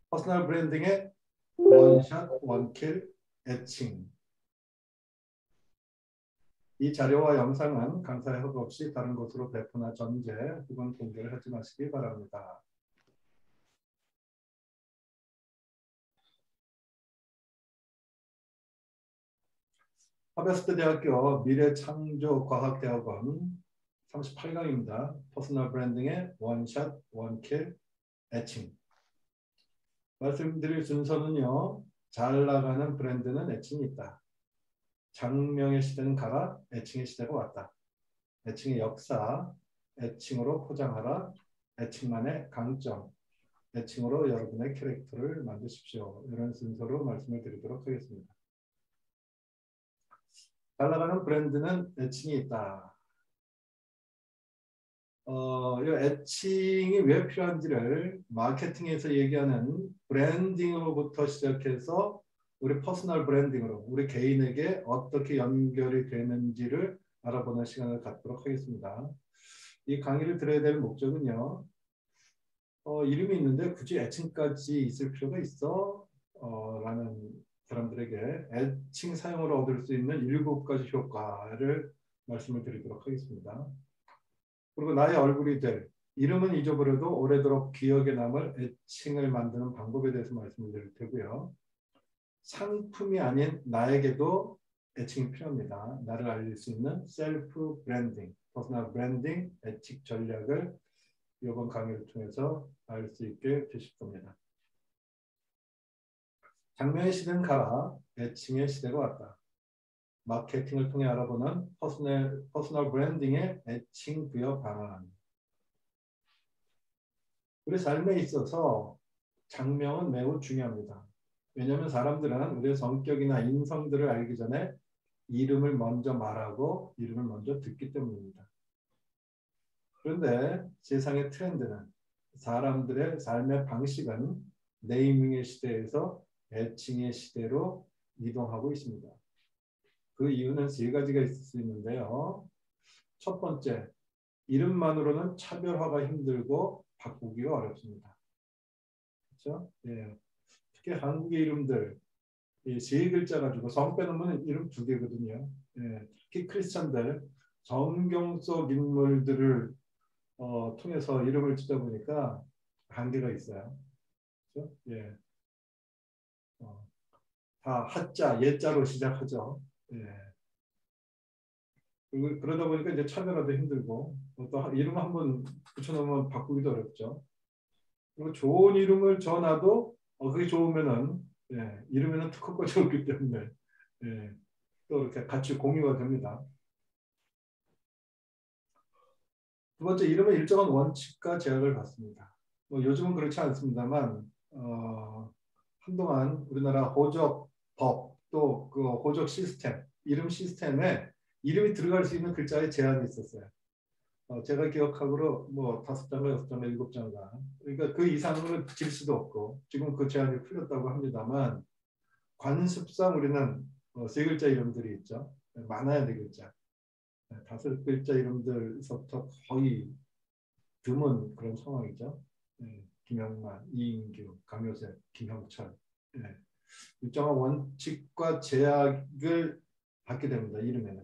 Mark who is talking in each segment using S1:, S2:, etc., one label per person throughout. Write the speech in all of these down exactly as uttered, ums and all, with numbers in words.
S1: 퍼스널 브랜딩의 원샷, 원킬, 애칭. 이 자료와 영상은 강사의 허가 없이 다른 곳으로 배포나 전제 혹은 공개를 하지 마시기 바랍니다. 하버스트 대학교 미래창조과학대학원 삼십팔 강입니다. 퍼스널 브랜딩의 원샷, 원킬, 애칭. 말씀드릴 순서는요. 잘 나가는 브랜드는 애칭이 있다. 장명의 시대는 가라, 애칭의 시대가 왔다. 애칭의 역사, 애칭으로 포장하라, 애칭만의 강점, 애칭으로 여러분의 캐릭터를 만드십시오. 이런 순서로 말씀을 드리도록 하겠습니다. 잘 나가는 브랜드는 애칭이 있다. 어, 이 애칭이 왜 필요한지를 마케팅에서 얘기하는 브랜딩으로부터 시작해서 우리 퍼스널 브랜딩으로 우리 개인에게 어떻게 연결이 되는지를 알아보는 시간을 갖도록 하겠습니다. 이 강의를 들어야 될 목적은요. 어, 이름이 있는데 굳이 애칭까지 있을 필요가 있어? 어, 라는 사람들에게 애칭 사용으로 얻을 수 있는 일곱 가지 효과를 말씀을 드리도록 하겠습니다. 그리고 나의 얼굴이 될, 이름은 잊어버려도 오래도록 기억에 남을 애칭을 만드는 방법에 대해서 말씀을 드릴 테고요. 상품이 아닌 나에게도 애칭이 필요합니다. 나를 알릴 수 있는 셀프 브랜딩, 퍼스널 브랜딩, 애칭 전략을 이번 강의를 통해서 알 수 있게 되실 겁니다. 장명의 시대는 가라, 애칭의 시대가 왔다. 마케팅을 통해 알아보는 퍼스널, 퍼스널 브랜딩의 애칭 부여 방안. 우리 삶에 있어서 장명은 매우 중요합니다. 왜냐하면 사람들은 우리의 성격이나 인성들을 알기 전에 이름을 먼저 말하고 이름을 먼저 듣기 때문입니다. 그런데 세상의 트렌드는 사람들의 삶의 방식은 네이밍의 시대에서 애칭의 시대로 이동하고 있습니다. 그 이유는 세 가지가 있을 수 있는데요. 첫 번째, 이름만으로는 차별화가 힘들고 바꾸기가 어렵습니다. 그렇죠? 예. 특히 한국의 이름들 세 글자 가지고 성 빼놓으면 이름 두 개거든요. 예. 특히 크리스찬들 성경 속 인물들을 어, 통해서 이름을 짓다 보니까 한계가 있어요. 그렇죠? 예. 어, 다 하자, 예자로 시작하죠. 예. 그리고 그러다 보니까 이제 차별화도 힘들고 또 이름 한번 붙여놓으면 바꾸기도 어렵죠. 그리고 좋은 이름을 줘놔도 어, 그게 좋으면은 예, 이름에는 특허까지 없기 때문에 예, 또 이렇게 같이 공유가 됩니다. 두 번째, 이름은 일정한 원칙과 제약을 받습니다. 뭐 요즘은 그렇지 않습니다만 어, 한동안 우리나라 호적법 또 그 호적 시스템, 이름 시스템에 이름이 들어갈 수 있는 글자의 제한이 있었어요. 어, 제가 기억하기로 뭐 다섯 장가 여섯 장가 일곱 장가 그러니까 그 이상으로 질 수도 없고 지금 그 제한이 풀렸다고 합니다만 관습상 우리는 어, 세 글자 이름들이 있죠. 많아야 네 글자. 다섯 글자 이름들서부터 거의 드문 그런 상황이죠. 네, 김영만, 이인규, 강효세, 김형철. 네. 일정한 원칙과 제약을 받게 됩니다. 이름에는.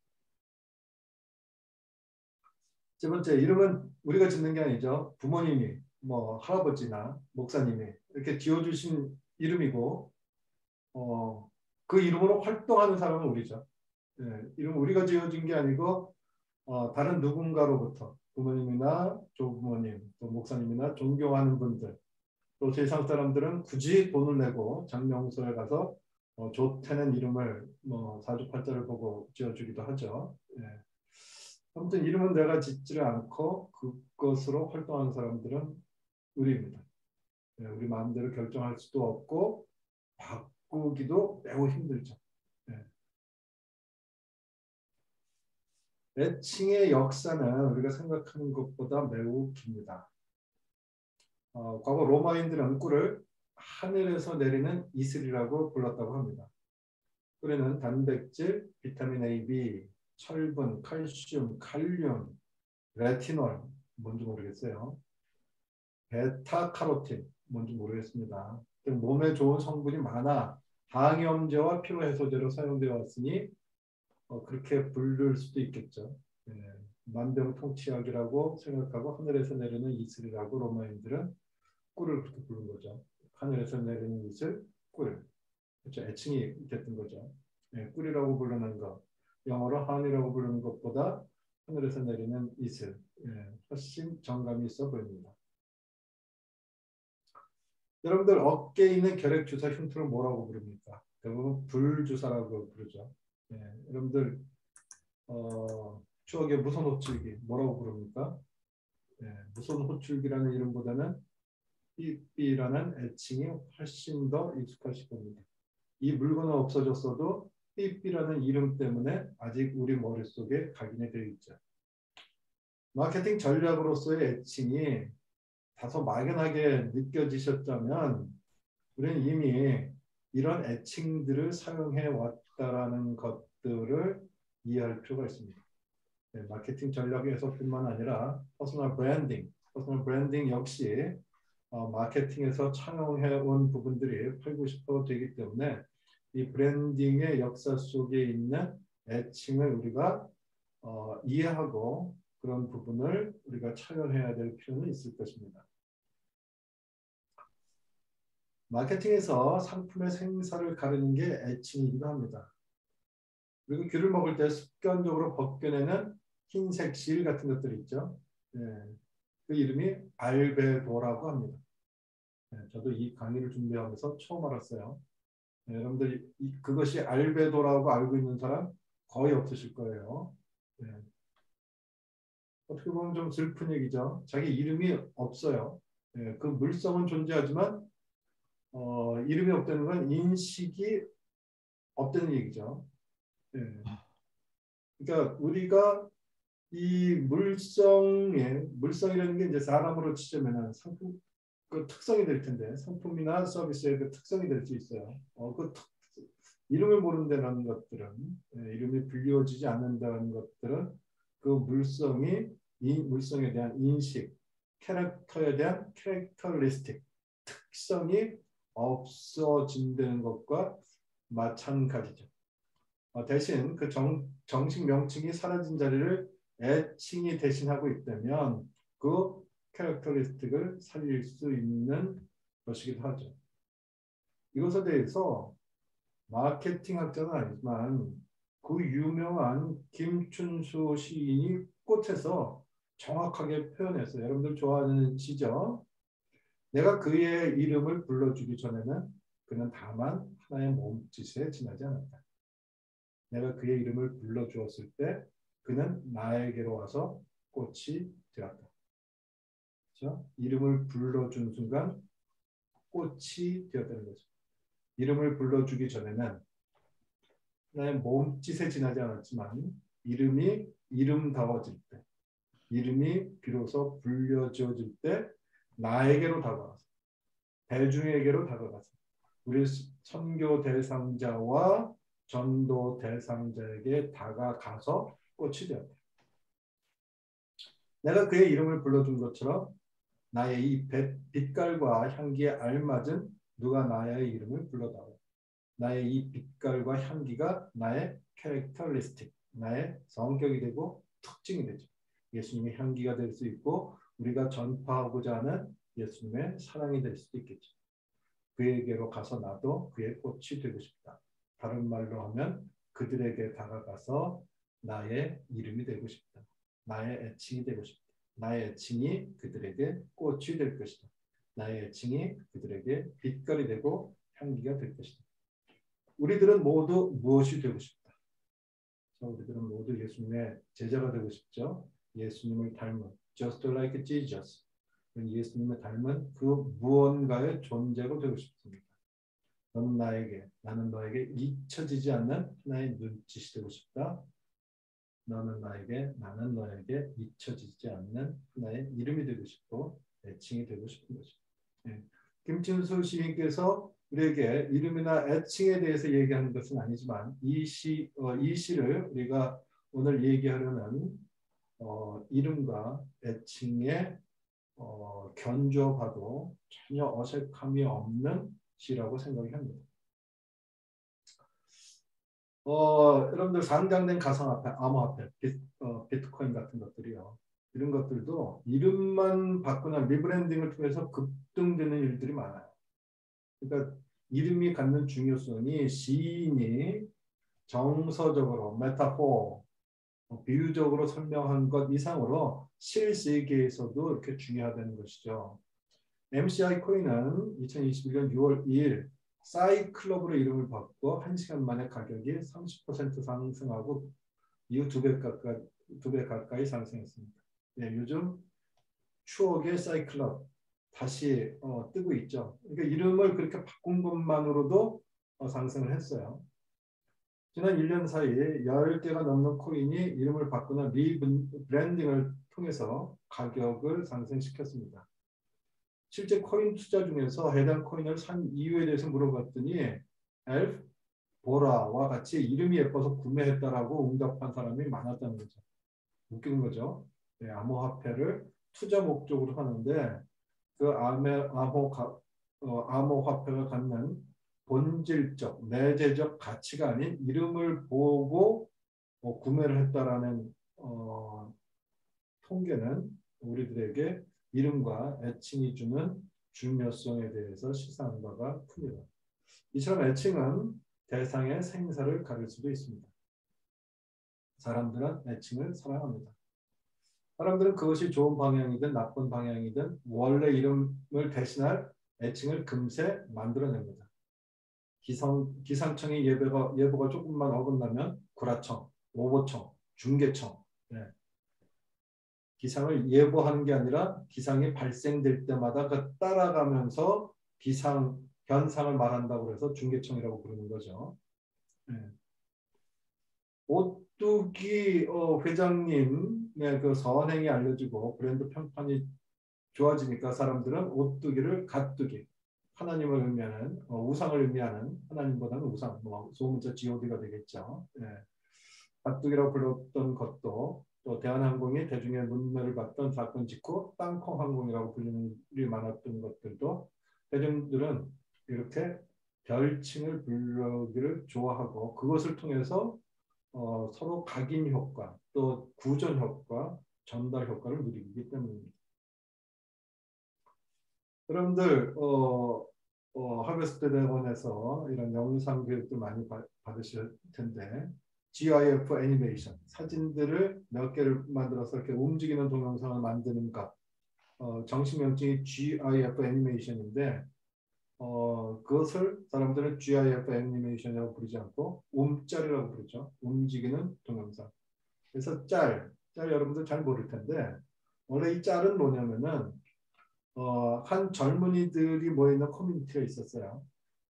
S1: 세 번째, 이름은 우리가 짓는 게 아니죠. 부모님이, 뭐 할아버지나 목사님이 이렇게 지어주신 이름이고 어, 그 이름으로 활동하는 사람은 우리죠. 네, 이름 우리가 지어준 게 아니고 어, 다른 누군가로부터 부모님이나 조부모님, 또 목사님이나 존경하는 분들, 또 세상 사람들은 굳이 돈을 내고 장명소에 가서 어, 좋다는 이름을 뭐 사주팔자를 보고 지어주기도 하죠. 예. 아무튼 이름은 내가 짓지를 않고 그것으로 활동하는 사람들은 우리입니다. 예, 우리 마음대로 결정할 수도 없고 바꾸기도 매우 힘들죠. 예. 애칭의 역사는 우리가 생각하는 것보다 매우 깁니다. 어, 과거 로마인들은 꿀을 하늘에서 내리는 이슬이라고 불렀다고 합니다. 꿀에는 단백질, 비타민 A, B, 철분, 칼슘, 칼륨, 레티놀, 뭔지 모르겠어요. 베타카로틴, 뭔지 모르겠습니다. 몸에 좋은 성분이 많아 항염제와 피로해소제로 사용되어 왔으니 어, 그렇게 부를 수도 있겠죠. 예, 만병통치약이라고 생각하고 하늘에서 내리는 이슬이라고 로마인들은 꿀을 그렇게 부른 거죠. 하늘에서 내리는 이슬, 꿀. 그렇죠. 애칭이 됐던 거죠. 예, 꿀이라고 부르는 것, 영어로 honey라고 부르는 것보다 하늘에서 내리는 이슬, 예, 훨씬 정감이 있어 보입니다. 여러분들 어깨에 있는 결핵주사 흉터를 뭐라고 부릅니까? 대부분 불주사라고 부르죠. 예, 여러분들 어, 추억의 무선 호출기 뭐라고 부릅니까? 예, 무선 호출기라는 이름보다는 삐삐라는 애칭이 훨씬 더 익숙하실 겁니다. 이 물건은 없어졌어도 삐삐라는 이름 때문에 아직 우리 머릿속에 각인이 되어 있죠. 마케팅 전략으로서의 애칭이 다소 막연하게 느껴지셨다면 우리는 이미 이런 애칭들을 사용해 왔다라는 것들을 이해할 필요가 있습니다. 네, 마케팅 전략에서뿐만 아니라 퍼스널 브랜딩, 퍼스널 브랜딩 역시 어, 마케팅에서 차용해 온 부분들이 팔고 싶어 되기 때문에 이 브랜딩의 역사 속에 있는 애칭을 우리가 어, 이해하고 그런 부분을 우리가 차용해야 될 필요는 있을 것입니다. 마케팅에서 상품의 생사를 가르는 게 애칭이기도 합니다. 그리고 귤을 먹을 때 습관적으로 벗겨내는 흰색 실 같은 것들이 있죠. 예, 그 이름이 알베도라고 합니다. 예, 저도 이 강의를 준비하면서 처음 알았어요. 예, 여러분들이 이, 그것이 알베도라고 알고 있는 사람 거의 없으실 거예요. 예, 어떻게 보면 좀 슬픈 얘기죠. 자기 이름이 없어요. 예, 그 물성은 존재하지만 어, 이름이 없다는 건 인식이 없다는 얘기죠. 예. 그러니까 우리가 이 물성의 물성이라는 게 이제 사람으로 치자면 상품 그 특성이 될 텐데 상품이나 서비스의 그 특성이 될 수 있어요. 어, 그 특, 이름을 모른다는 것들은 예, 이름이 불리워지지 않는다는 것들은 그 물성이 이 물성에 대한 인식, 캐릭터에 대한 캐릭터리스틱 특성이 없어진다는 것과 마찬가지죠. 어, 대신 그 정, 정식 명칭이 사라진 자리를 애칭이 대신하고 있다면 그 캐릭터리스틱을 살릴 수 있는 것이기도 하죠. 이것에 대해서 마케팅 학자는 아니지만 그 유명한 김춘수 시인이 꽃에서 정확하게 표현했어요. 여러분들 좋아하는 시죠? 내가 그의 이름을 불러주기 전에는 그는 다만 하나의 몸짓에 지나지 않았다. 내가 그의 이름을 불러주었을 때 그는 나에게로 와서 꽃이 되었다. 그렇죠? 이름을 불러준 순간 꽃이 되었다는 거죠. 이름을 불러주기 전에는 나의 몸짓에 지나지 않았지만 이름이 이름다워질 때, 이름이 비로소 불려지어질 때 나에게로 다가와서, 대중에게로 다가가서 우리 선교 대상자와 전도 대상자에게 다가가서 꽃이 되었다. 내가 그의 이름을 불러준 것처럼 나의 이 빛깔과 향기에 알맞은 누가 나의 이름을 불러다오. 나의 이 빛깔과 향기가 나의 캐릭터리스틱, 나의 성격이 되고 특징이 되죠. 예수님의 향기가 될 수 있고 우리가 전파하고자 하는 예수님의 사랑이 될 수도 있겠죠. 그에게로 가서 나도 그의 꽃이 되고 싶다. 다른 말로 하면 그들에게 다가가서 나의 이름이 되고 싶다. 나의 애칭이 되고 싶다. 나의 애칭이 그들에게 꽃이 될 것이다. 나의 애칭이 그들에게 빛깔이 되고 향기가 될 것이다. 우리들은 모두 무엇이 되고 싶다. 우리들은 모두 예수님의 제자가 되고 싶죠. 예수님을 닮은 just like Jesus. 예수님을 닮은 그 무언가의 존재로 되고 싶습니다. 너는 나에게, 나는 너에게 잊혀지지 않는 하나의 눈짓이 되고 싶다. 너는 나에게, 나는 너에게 잊혀지지 않는 하나의 이름이 되고 싶고 애칭이 되고 싶은 거죠. 네. 김춘수 시인께서 우리에게 이름이나 애칭에 대해서 얘기하는 것은 아니지만 이 시, 어, 이 시를 우리가 오늘 얘기하려는 어, 이름과 애칭의 어, 견주어봐도 전혀 어색함이 없는 시라고 생각이 합니다. 어, 여러분들 상장된 가상화폐, 암호화폐, 비, 어, 비트코인 같은 것들이요. 이런 것들도 이름만 바꾸나 리브랜딩을 통해서 급등되는 일들이 많아요. 그러니까 이름이 갖는 중요성이 시인이 정서적으로 메타포, 비유적으로 설명한 것 이상으로 실세계에서도 이렇게 중요하다는 것이죠. 엠씨아이 코인은 이천이십일 년 유월 이일 사이클럽으로 이름을 바꿔 한 시간 만에 가격이 삼십 퍼센트 상승하고 이후 두 배 가까이, 두 배 가까이 상승했습니다. 네, 요즘 추억의 사이클럽 다시 어, 뜨고 있죠. 그러니까 이름을 그렇게 바꾼 것만으로도 어, 상승을 했어요. 지난 일 년 사이에 열 개가 넘는 코인이 이름을 바꾸는 리브랜딩을 통해서 가격을 상승시켰습니다. 실제 코인 투자 중에서 해당 코인을 산 이유에 대해서 물어봤더니 엘프, 보라와 같이 이름이 예뻐서 구매했다라고 응답한 사람이 많았다는 거죠. 웃기는 거죠. 네, 암호화폐를 투자 목적으로 하는데 그 암호, 암호, 어, 암호화폐가 갖는 본질적, 내재적 가치가 아닌 이름을 보고 어, 구매를 했다라는 어, 통계는 우리들에게 이름과 애칭이 주는 중요성에 대해서 시사한 바가 큽니다. 이처럼 애칭은 대상의 생사를 가릴 수도 있습니다. 사람들은 애칭을 사랑합니다. 사람들은 그것이 좋은 방향이든 나쁜 방향이든 원래 이름을 대신할 애칭을 금세 만들어냅니다. 기상, 기상청의 예보가, 예보가 조금만 어긋나면 구라청, 오보청, 중계청. 네. 기상을 예보하는 게 아니라 기상이 발생될 때마다 그 따라가면서 기상 현상을 말한다고 해서 중계청이라고 부르는 거죠. 네. 오뚜기 어, 회장님의 그 선행이 알려지고 브랜드 평판이 좋아지니까 사람들은 오뚜기를 갓뚜기, 하나님을 의미하는 어, 우상을 의미하는 하나님보다는 우상, 뭐 소문자 지오디가 되겠죠. 네. 갓뚜기라고 불렀던 것도 또 대한항공이 대중의 문매를 받던 사건 직후 땅콩항공이라고 불리는 일이 많았던 것들도 대중들은 이렇게 별칭을 부르기를 좋아하고 그것을 통해서 어, 서로 각인 효과 또 구전 효과 전달 효과를 누리기 때문입니다. 여러분들 어, 어, 하베스트 대학원에서 이런 영상 교육도 많이 받, 받으실 텐데 지아이에프 애니메이션 사진들을 몇 개를 만들어서 이렇게 움직이는 동영상을 만드는 것 어, 정식 명칭이 지아이에프 애니메이션인데 어, 그것을 사람들은 지아이에프 애니메이션이라고 부르지 않고 움짤이라고 부르죠. 움직이는 동영상. 그래서 짤, 짤 여러분들 잘 모를 텐데 원래 이 짤은 뭐냐면은 어, 한 젊은이들이 모여있는 커뮤니티가 있었어요.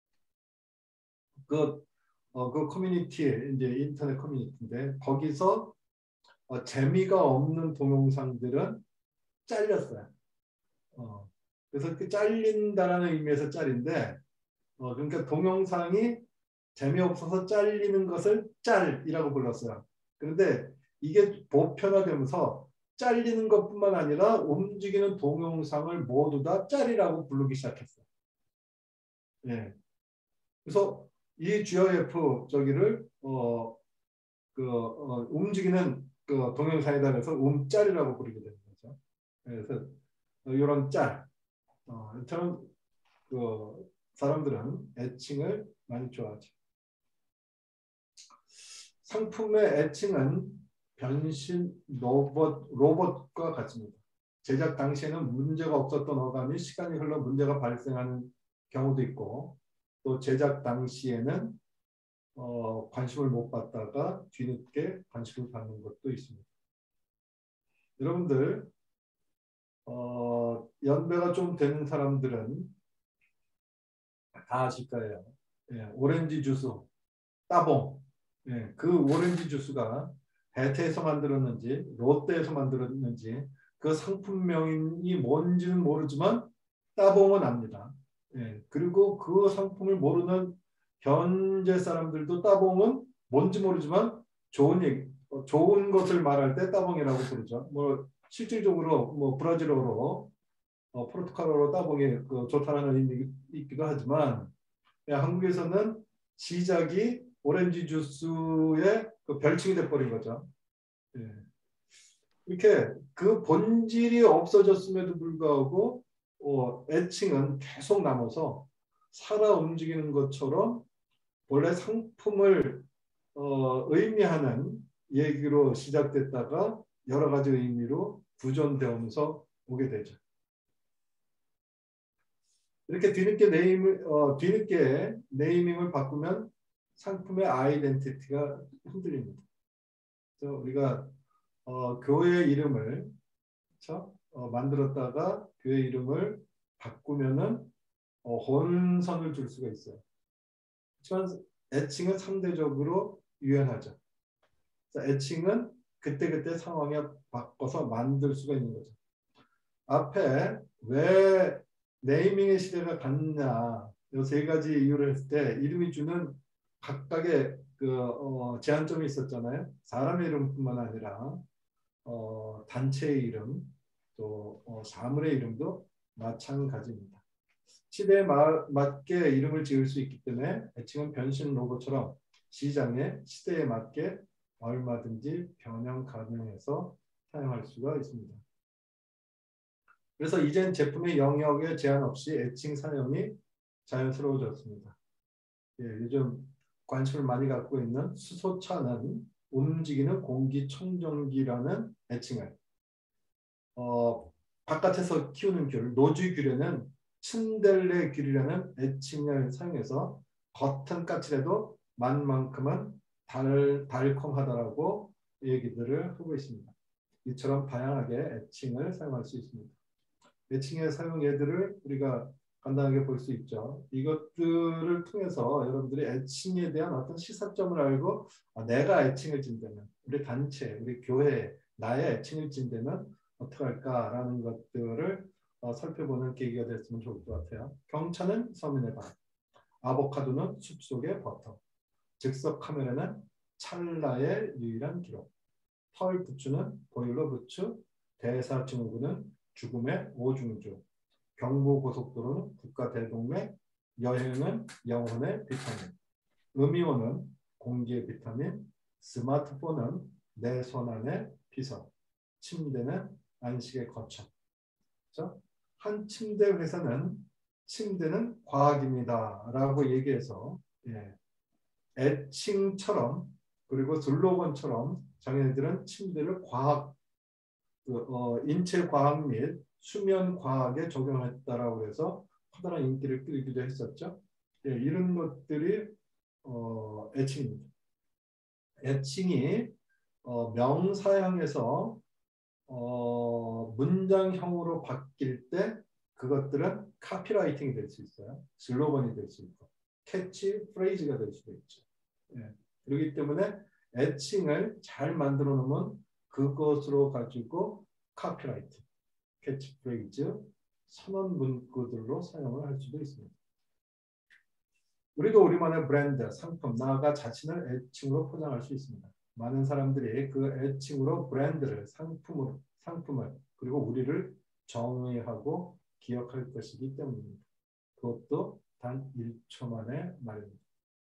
S1: 그, 어, 그 커뮤니티에 이제 인터넷 커뮤니티인데 거기서 어, 재미가 없는 동영상들은 잘렸어요. 어, 그래서 그 잘린다라는 의미에서 짤인데 어, 그러니까 동영상이 재미없어서 잘리는 것을 짤이라고 불렀어요. 그런데 이게 보편화되면서 잘리는 것뿐만 아니라 움직이는 동영상을 모두 다 짤이라고 부르기 시작했어요. 예. 그래서 이 지아이에프 저기를 어, 그 어, 움직이는 그 동영상에다 해서 움짤이라고 부르게 되는 거죠. 그래서 이런 짤, 어, 저는 그 사람들은 애칭을 많이 좋아하죠. 상품의 애칭은 변신 로봇, 로봇과 같습니다. 제작 당시에는 문제가 없었던 어감이 시간이 흘러 문제가 발생하는 경우도 있고 또 제작 당시에는 어, 관심을 못 받다가 뒤늦게 관심을 받는 것도 있습니다. 여러분들 어, 연배가 좀 되는 사람들은 다 아실 거예요. 예, 오렌지 주스, 따봉. 예, 그 오렌지 주스가 해태에서 만들었는지 롯데에서 만들었는지 그 상품명이 뭔지는 모르지만 따봉은 압니다. 예, 그리고 그 상품을 모르는 현재 사람들도 따봉은 뭔지 모르지만 좋은 얘기, 좋은 것을 말할 때 따봉이라고 부르죠. 뭐 실질적으로 뭐 브라질어로 어, 포르투갈어로 따보기 그 좋다라는 의미 있기도 하지만 한국에서는 시작이 오렌지 주스의 그 별칭이 돼버린 거죠. 예. 이렇게 그 본질이 없어졌음에도 불구하고 어, 애칭은 계속 남아서 살아 움직이는 것처럼 원래 상품을 어, 의미하는 얘기로 시작됐다가 여러 가지 의미로 구전되면서 오게 되죠. 이렇게 뒤늦게 네임을 어, 뒤늦게 네이밍을 바꾸면 상품의 아이덴티티가 흔들립니다. 그래서 우리가 어, 교회 이름을 그렇죠? 어, 만들었다가 교회 이름을 바꾸면은 어, 혼선을 줄 수가 있어요. 하지만 애칭은 상대적으로 유연하죠. 애칭은 그때그때 상황에 바꿔서 만들 수가 있는 거죠. 앞에 왜 네이밍의 시대가 갔냐 이 세 가지 이유를 했을 때 이름이 주는 각각의 그 어, 제한점이 있었잖아요. 사람의 이름뿐만 아니라 어, 단체의 이름 또 어, 사물의 이름도 마찬가지입니다. 시대에 마, 맞게 이름을 지을 수 있기 때문에 애칭은 변신 로봇처럼 시장에 시대에 맞게 얼마든지 변형 가능해서 사용할 수가 있습니다. 그래서 이젠 제품의 영역에 제한 없이 애칭 사용이 자연스러워졌습니다. 예, 요즘 관심을 많이 갖고 있는 수소차는 움직이는 공기청정기라는 애칭을 어, 바깥에서 키우는 귤, 노주귤에는 츤델레 귤이라는 애칭을 사용해서 겉은 까칠해도 맛만큼은 달, 달콤하다라고 얘기들을 하고 있습니다. 이처럼 다양하게 애칭을 사용할 수 있습니다. 애칭의 사용 예들을 우리가 간단하게 볼 수 있죠. 이것들을 통해서 여러분들이 애칭에 대한 어떤 시사점을 알고 아, 내가 애칭을 진다면 우리 단체, 우리 교회 나의 애칭을 진다면 어떻게 할까라는 것들을 어, 살펴보는 계기가 됐으면 좋을 것 같아요. 경차는 서민의 발, 아보카도는 숲속의 버터, 즉석 카메라는 찰나의 유일한 기록, 털 부추는 보일러 부추, 대사증후군은 죽음의 오중주, 경부고속도로는 국가대동맥, 여행은 영혼의 비타민, 음이온은 공기의 비타민, 스마트폰은 내 손안의 비서, 침대는 안식의 거처. 그렇죠? 한 침대 회사는 침대는 과학입니다. 라고 얘기해서 예, 애칭처럼 그리고 슬로건처럼 자기네들은 침대를 과학, 그, 어, 인체 과학 및 수면 과학에 적용했다라고 해서 커다란 인기를 끌기도 했었죠. 예, 이런 것들이 어, 애칭입니다. 애칭이 어, 명사형에서 어, 문장형으로 바뀔 때 그것들은 카피라이팅이 될 수 있어요. 슬로건이 될 수 있고 캐치 프레이즈가 될 수도 있죠. 예. 그렇기 때문에 애칭을 잘 만들어 놓으면 그것으로 가지고 카피라이팅, 캐치프레이즈, 선언 문구들로 사용을 할 수도 있습니다. 우리도 우리만의 브랜드, 상품, 나아가 자신을 애칭으로 포장할 수 있습니다. 많은 사람들이 그 애칭으로 브랜드를, 상품을, 상품을 그리고 우리를 정의하고 기억할 것이기 때문입니다. 그것도 단 일 초 만의 말입니다.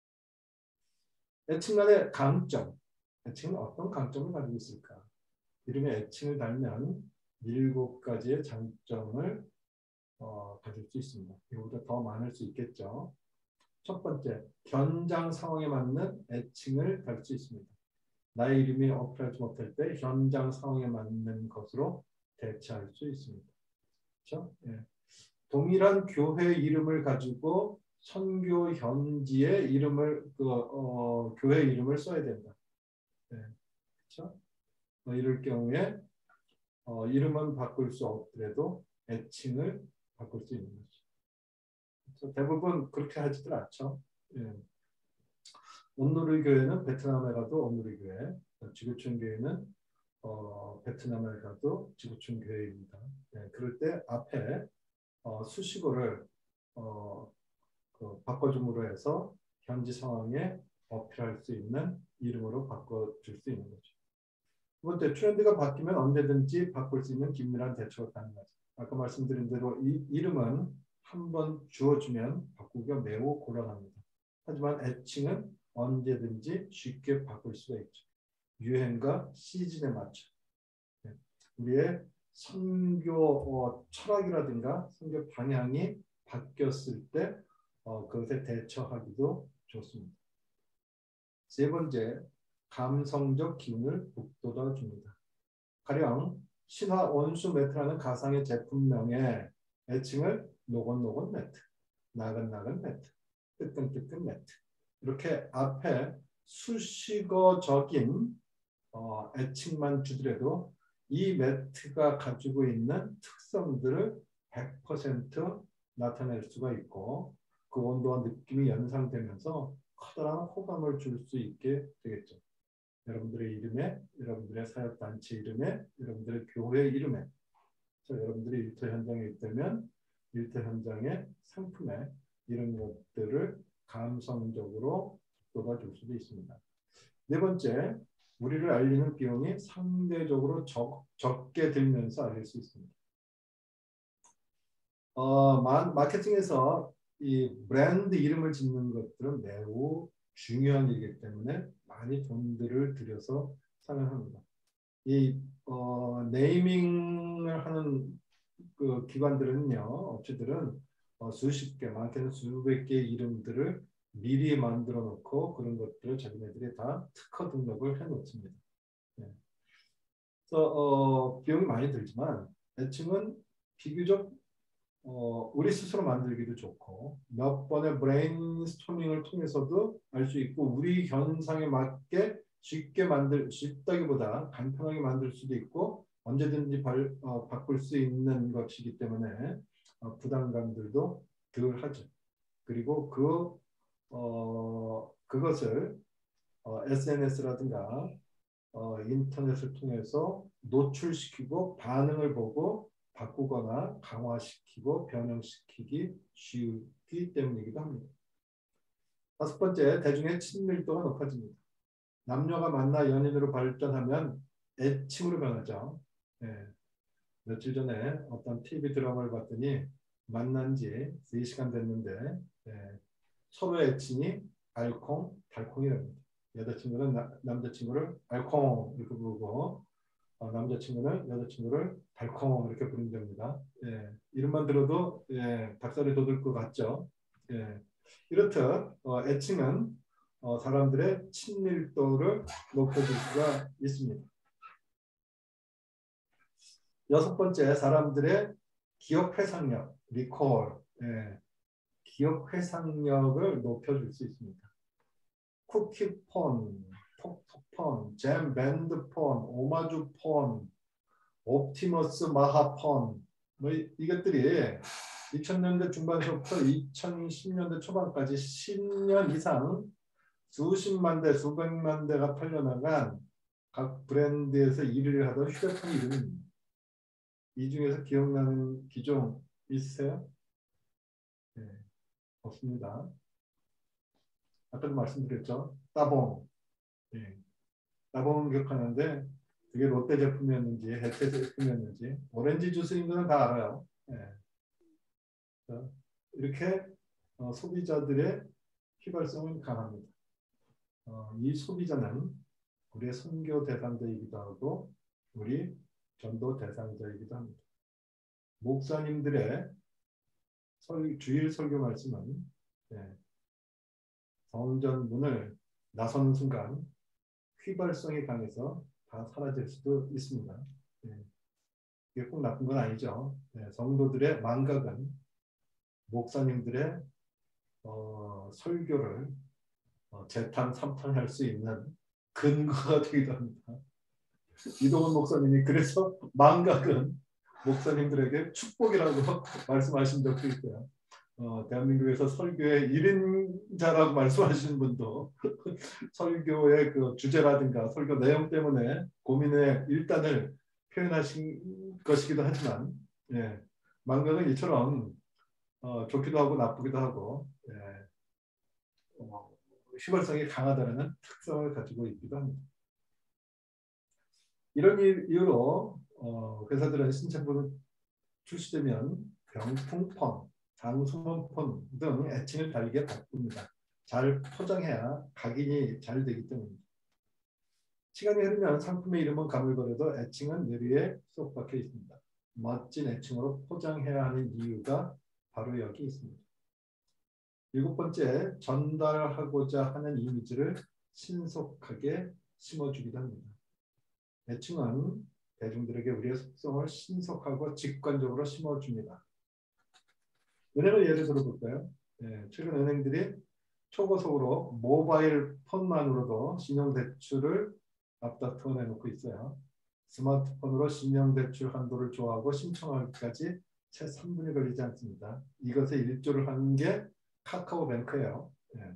S1: 애칭만의 강점, 애칭은 어떤 강점을 가지고 있을까? 이름에 애칭을 달면 일곱 가지의 장점을 어, 가질 수 있습니다. 이보다 더 많을 수 있겠죠. 첫 번째, 현장 상황에 맞는 애칭을 달 수 있습니다. 나의 이름이 어필하지 못할 때 현장 상황에 맞는 것으로 대체할 수 있습니다. 그렇죠? 예. 동일한 교회 이름을 가지고 선교 현지의 이름을 그 어, 교회 이름을 써야 된다. 예. 그렇죠? 어, 이럴 경우에 어, 이름은 바꿀 수 없더라도 애칭을 바꿀 수 있는 거죠. 그래서 대부분 그렇게 하지들 않죠. 예. 온누리 교회는 베트남에 가도 온누리 교회, 지구촌 교회는 어, 베트남에 가도 지구촌 교회입니다. 예. 그럴 때 앞에 어, 수식어를 어, 그 바꿔줌으로 해서 현지 상황에 어필할 수 있는 이름으로 바꿔줄 수 있는 거죠. 두 번째, 트렌드가 바뀌면 언제든지 바꿀 수 있는 긴밀한 대처가 가능하죠. 아까 말씀드린 대로 이 이름은 한번 주어주면 바꾸기가 매우 곤란합니다. 하지만 애칭은 언제든지 쉽게 바꿀 수가 있죠. 유행과 시즌에 맞춰. 우리의 선교 어, 철학이라든가 선교 방향이 바뀌었을 때 어, 그것에 대처하기도 좋습니다. 세 번째, 감성적 기운을 북돋아 줍니다. 가령 신화 온수 매트라는 가상의 제품명에 애칭을 노곤노곤 매트, 나근나근 매트, 뜨끈뜨끈 매트 이렇게 앞에 수식어적인 어, 애칭만 주더라도 이 매트가 가지고 있는 특성들을 백 퍼센트 나타낼 수가 있고 그 온도와 느낌이 연상되면서 커다란 호감을 줄 수 있게 되겠죠. 여러분들의 이름에, 여러분들의 사역단체 이름에, 여러분들의 교회 이름에 여러분들이 일터 현장에 있다면 일터 현장의 상품에 이런 것들을 감성적으로 돋아줄 수도 있습니다. 네 번째, 우리를 알리는 비용이 상대적으로 적, 적게 들면서 알릴 수 있습니다. 어, 마, 마케팅에서 이 브랜드 이름을 짓는 것들은 매우 중요한 일이기 때문에 많이 돈들을 들여서 사용합니다. 이 어, 네이밍을 하는 그 기관들은요, 업체들은 어, 수십 개, 많게는 수백 개의 이름들을 미리 만들어 놓고 그런 것들을 자기네들이 다 특허 등록을 해 놓습니다. 네. 그래서 어, 비용이 많이 들지만 애칭은 비교적 어, 우리 스스로 만들기도 좋고 몇 번의 브레인스토밍을 통해서도 알 수 있고 우리 현상에 맞게 쉽게 만들 쉽다기보다 간편하게 만들 수도 있고 언제든지 발, 어, 바꿀 수 있는 것이기 때문에 어, 부담감들도 덜하죠. 그리고 그 어, 그것을 어, 에스엔에스라든가 어, 인터넷을 통해서 노출시키고 반응을 보고 바꾸거나 강화시키고 변형시키기 쉽기 때문이기도 합니다. 다섯 번째, 대중의 친밀도가 높아집니다. 남녀가 만나 연인으로 발전하면 애칭으로 변하죠. 예. 며칠 전에 어떤 티비 드라마를 봤더니 만난 지 세 시간 됐는데 예. 서로의 애칭이 알콩, 달콩이랍니다. 여자친구는 나, 남자친구를 알콩 이렇게 부르고 어, 남자친구는 여자친구를 달콩 이렇게 부른답니다. 예, 이름만 들어도 예, 닭살이 돋을 것 같죠. 예, 이렇듯 어, 애칭은 어, 사람들의 친밀도를 높여줄 수가 있습니다. 여섯 번째, 사람들의 기억 회상력, 리콜, 예, 기억 회상력을 높여줄 수 있습니다. 쿠키폰, 톡톡폰, 잼밴드폰, 오마주폰, 옵티머스 마하폰 뭐 이것들이 이천 년대 중반서부터 이천십 년대 초반까지 십 년 이상 수십만 대, 수백만 대가 팔려나간 각 브랜드에서 일 위를 하던 휴대폰 이름입니다. 이 중에서 기억나는 기종 있으세요? 네, 없습니다. 아까도 말씀드렸죠. 따봉. 네, 따봉 기억하는데 그게 롯데 제품이었는지 해태 제품이었는지 오렌지 주스인 거는 다 알아요. 네. 이렇게 어, 소비자들의 휘발성은 강합니다. 어, 이 소비자는 우리의 선교 대상자이기도 하고 우리 전도 대상자이기도 합니다. 목사님들의 설, 주일 설교 말씀은 네, 성전 문을 나서는 순간 휘발성이 강해서 다 사라질 수도 있습니다. 네, 이게 꼭 나쁜 건 아니죠. 네, 성도들의 망각은 목사님들의 어, 설교를 어, 재탄, 삼탄할 수 있는 근거가 되기도 합니다. 이동훈 목사님이 그래서 망각은 목사님들에게 축복이라고 말씀하신 적도 있고요. 어, 대한민국에서 설교의 일 인자라고 말씀하시는 분도 설교의 그 주제라든가 설교 내용 때문에 고민의 일단을 표현하신 것이기도 하지만 예, 망각은 이처럼 어, 좋기도 하고 나쁘기도 하고 예, 어, 휘발성이 강하다는 특성을 가지고 있기도 합니다. 이런 이유로 어, 회사들은 신청부를 출시되면 병풍폰, 장수문폰 등 애칭을 달게 바꿉니다. 잘 포장해야 각인이 잘 되기 때문입니다. 시간이 흐르면 상품의 이름은 가물거려도 애칭은 뇌리에 쏙 박혀 있습니다. 멋진 애칭으로 포장해야 하는 이유가 바로 여기 있습니다. 일곱 번째, 전달하고자 하는 이미지를 신속하게 심어주기도 합니다. 애칭은 대중들에게 우리의 속성을 신속하고 직관적으로 심어줍니다. 은행을 예를 들어볼까요? 네, 최근 은행들이 초고속으로 모바일 폰만으로도 신용대출을 앞다투어 내놓고 있어요. 스마트폰으로 신용대출 한도를 조하고 신청하기까지 채 삼 분이 걸리지 않습니다. 이것에 일조를 하는 게 카카오뱅크예요. 네.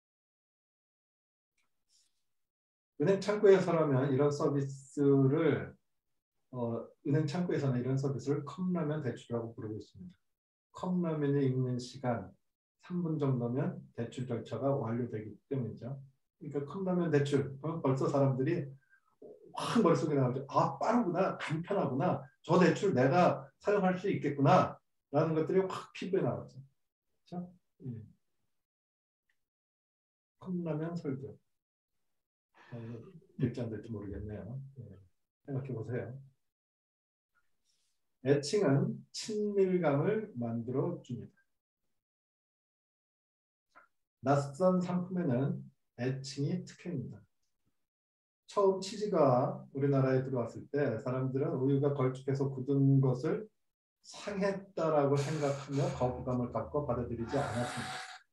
S1: 은행 창구에서라면 이런 서비스를 어, 은행 창구에서는 이런 서비스를 컵라면 대출이라고 부르고 있습니다. 컵라면이 익는 시간 삼 분 정도면 대출 절차가 완료되기 때문이죠. 그러니까 컵라면 대출 벌써 사람들이 확 머릿속에 나오죠. 아, 빠르구나, 간편하구나, 저 대출 내가 사용할 수 있겠구나 라는 것들이 확 피부에 나왔죠. 그렇죠? 예. 컵라면 설교. 어, 될지 안 될지 모르겠네요. 예. 생각해 보세요. 애칭은 친밀감을 만들어 줍니다. 낯선 상품에는 애칭이 특혜입니다. 처음 치즈가 우리나라에 들어왔을 때 사람들은 우유가 걸쭉해서 굳은 것을 상했다라고 생각하며 거부감을 갖고 받아들이지 않았습니다.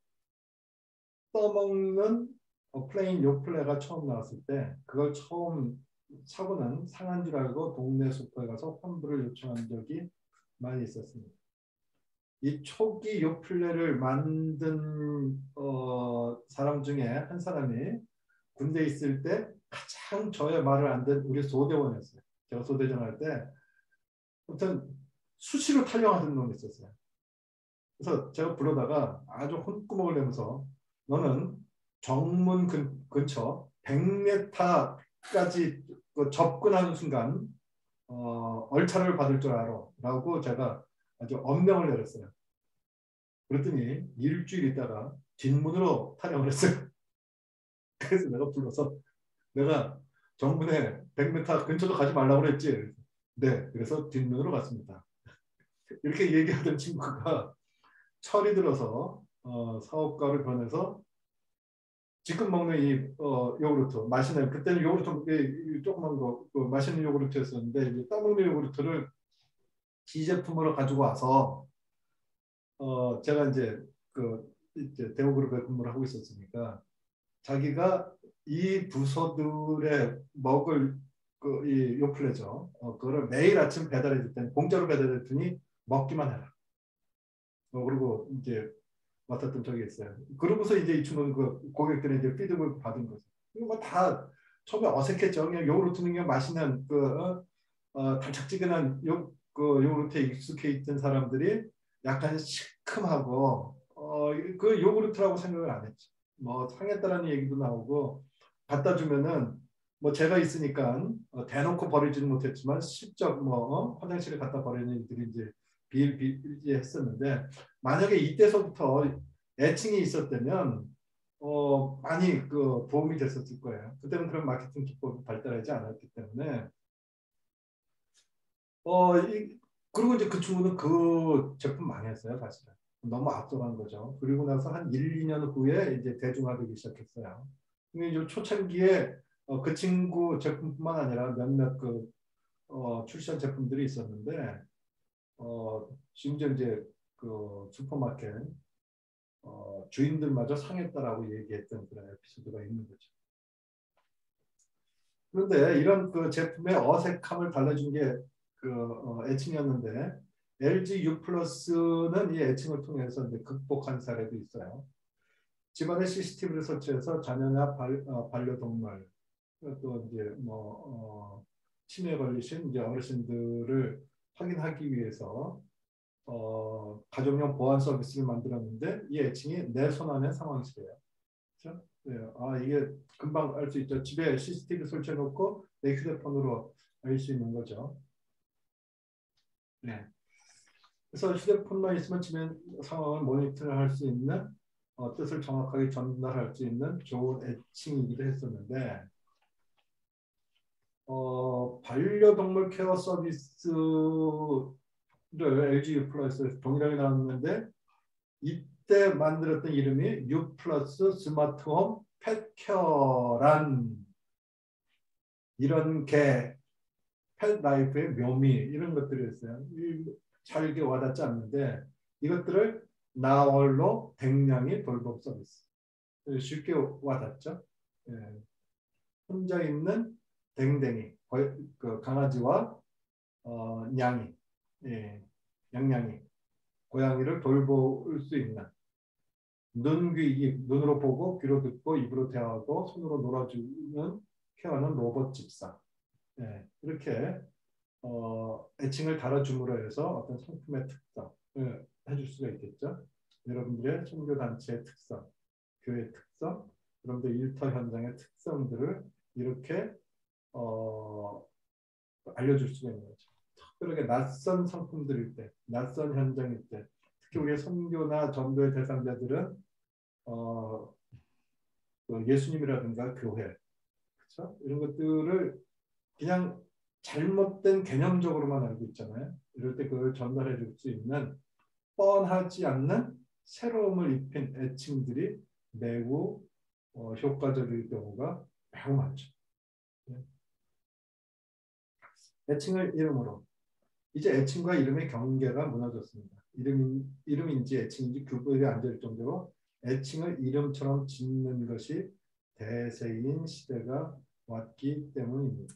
S1: 떠먹는 어, 플레인 요플레가 처음 나왔을 때 그걸 처음 사고는 상한 줄 알고 동네 슈퍼에 가서 환불을 요청한 적이 많이 있었습니다. 이 초기 요플레를 만든 어, 사람 중에 한 사람이 군대에 있을 때 가장 저의 말을 안 듣는 우리 소대원이었어요. 제가 소대장 할 때 아무튼 수시로 탈영하던 놈이 있었어요. 그래서 제가 부르다가 아주 혼구멍을 내면서 너는 정문 근, 근처 백 미터까지 접근하는 순간 어, 얼차를 받을 줄 알아 라고 제가 아주 엄명을 내렸어요. 그랬더니 일주일 있다가 뒷문으로 탈영을 했어요. 그래서 내가 불러서 내가 정문에 백 미터 근처도 가지 말라고 그랬지. 네, 그래서 뒷문으로 갔습니다. 이렇게 얘기하던 친구가 철이 들어서 어, 사업가를 변해서 지금 먹는 이 어, 요구르트 마시는 그때는 요구르트 조그만 거 그 마시는 요구르트였었는데 이제 따먹는 요구르트를 기제품으로 가지고 와서 어, 제가 이제 그 이제 대우그룹에 근무를 하고 있었으니까 자기가 이 부서들의 먹을 그 이 요플레죠. 어, 그거를 매일 아침 배달해 줄 때는 공짜로 배달해 줬더니 먹기만 해라. 어, 그리고 이제 맡았던 적이 있어요. 그러고서 이제 이 친구는 그 고객들의 이제 피드백을 받은 거죠. 이거 뭐 다 처음에 어색했죠. 그냥 요구르트는 그냥 맛있는 그 어, 어, 달짝지근한 요, 그 요구르트에 익숙해 있던 사람들이 약간 시큼하고 어, 그 요구르트라고 생각을 안 했죠. 뭐 상했다라는 얘기도 나오고 갖다 주면은 뭐 제가 있으니까 어, 대놓고 버리지는 못했지만 슬쩍 뭐 어? 화장실에 갖다 버리는 일들이 이제 비일비재했었는데 만약에 이때서부터 애칭이 있었다면 어, 많이 그 도움이 됐었을 거예요. 그때는 그런 마케팅 기법이 발달하지 않았기 때문에 어, 이, 그리고 이제 그 친구는 그 제품 망했어요, 사실은. 너무 앞서간 거죠. 그리고 나서 한 일, 이 년 후에 이제 대중화되기 시작했어요. 근데 이제 초창기에 어, 그 친구 제품뿐만 아니라 몇몇 그 어, 출시한 제품들이 있었는데 어, 심지어 이제 그 슈퍼마켓 어, 주인들마저 상했다라고 얘기했던 그런 에피소드가 있는 거죠. 그런데 이런 그 제품의 어색함을 달래준 게 그 어, 애칭이었는데 엘지 U 플러스는 이 애칭을 통해서 이제 극복한 사례도 있어요. 집안에 씨씨티비를 설치해서 자녀나 발, 어, 반려동물 또 이제 뭐 어, 치매에 걸리신 이제 어르신들을 확인하기 위해서 어, 가정용 보안 서비스를 만들었는데 이 애칭이 내 손 안의 상황실이에요. 그렇죠? 네. 아 이게 금방 알 수 있죠. 집에 씨씨티비 설치해놓고 내 휴대폰으로 알 수 있는 거죠. 네. 그래서 휴대폰만 있으면 지면 상황을 모니터할 수 있는 어, 뜻을 정확하게 전달할 수 있는 좋은 애칭이기도 했었는데 어, 반려동물 케어 서비스를 엘지 U 플러스에서 동일하게 나왔는데 이때 만들었던 이름이 U 플러스 스마트홈 펫케어란 이런 개, 펫라이프의 묘미 이런 것들이었어요. 잘게 와닿지 않는데 이것들을 나홀로 백냥이 돌봄 서비스 쉽게 와닿죠. 예. 혼자 있는 댕댕이 그 강아지와 어, 냥이 예. 양냥이 고양이를 돌볼 수 있는 눈, 귀, 입, 눈으로 보고 귀로 듣고 입으로 대화하고 손으로 놀아주는 케어하는 로봇 집사 예. 이렇게 어, 애칭을 달아줌으로 해서 어떤 상품의 특성을 해줄 수가 있겠죠. 여러분들의 선교단체의 특성, 교회 특성, 여러분들 일터 현장의 특성들을 이렇게 어, 알려줄 수가 있는 거죠. 특별하게 낯선 상품들일 때, 낯선 현장일 때, 특히 우리의 선교나 전도의 대상자들은 어, 그 예수님이라든가 교회, 그렇죠? 이런 것들을 그냥 잘못된 개념적으로만 알고 있잖아요. 이럴 때 그걸 전달해 줄 수 있는 뻔하지 않는 새로움을 입힌 애칭들이 매우 어, 효과적일 경우가 매우 많죠. 애칭을 이름으로. 이제 애칭과 이름의 경계가 무너졌습니다. 이름, 이름인지 애칭인지 구분이 안 될 정도로 애칭을 이름처럼 짓는 것이 대세인 시대가 왔기 때문입니다.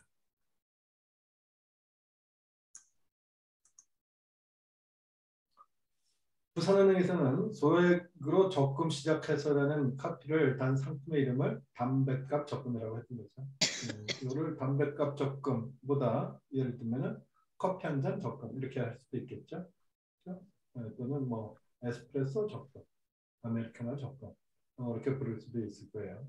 S1: 부산은행에서는 소액으로 적금 시작해서라는 카피를 단 상품의 이름을 담뱃값 적금이라고 했던 거죠. 음, 이거를 담뱃값 적금보다 예를 들면 커피 한 잔 적금 이렇게 할 수도 있겠죠. 그렇죠? 또는 뭐 에스프레소 적금, 아메리카노 적금 어, 이렇게 부를 수도 있을 거예요.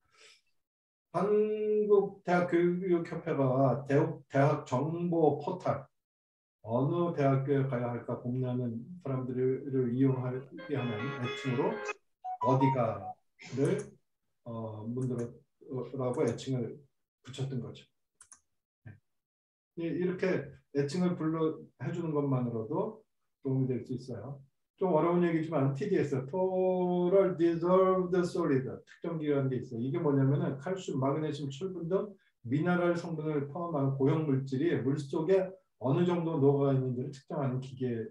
S1: 한국대학교육협회가 대학 정보 포털 어느 대학교에 가야 할까 고민하는 사람들을 이용하게 하는 애칭으로 어디가를 어, 문드러라고 애칭을 붙였던 거죠. 이렇게 애칭을 불러 해주는 것만으로도 도움이 될 수 있어요. 좀 어려운 얘기지만 티디에스, Total Dissolved Solid 특정기라는 게 있어요. 이게 뭐냐면은 칼슘, 마그네슘, 철분 등 미네랄 성분을 포함한 고형 물질이 물 속에 어느 정도 녹아 있는지를 측정하는 기계를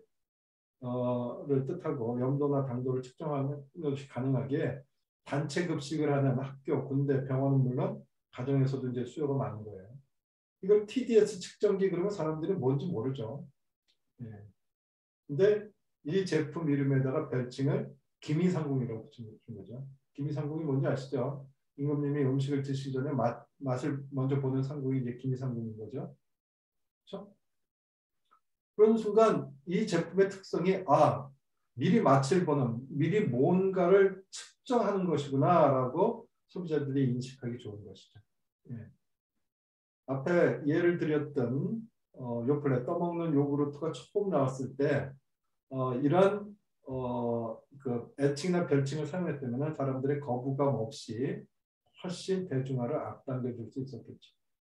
S1: 뜻하고 염도나 당도를 측정하는 것이 가능하게 단체 급식을 하는 학교, 군대, 병원은 물론 가정에서도 이제 수요가 많은 거예요. 이걸 티디에스 측정기 그러면 사람들이 뭔지 모르죠. 예. 근데 이 제품 이름에다가 별칭을 기미상궁이라고 붙인 거죠. 기미상궁이 뭔지 아시죠? 임금님이 음식을 드시기 전에 맛, 맛을 먼저 보는 상궁이 이제 기미상궁인 거죠. 그렇죠? 그런 순간 이 제품의 특성이 아 미리 맛을 보는 미리 뭔가를 측정하는 것이구나라고 소비자들이 인식하기 좋은 것이죠. 예. 앞에 예를 드렸던 어, 요플레 떠먹는 요구르트가 처음 나왔을 때 어, 이런 어, 그 애칭이나 별칭을 사용했다면 사람들의 거부감 없이 훨씬 대중화를 앞당겨 줄 수 있었겠죠.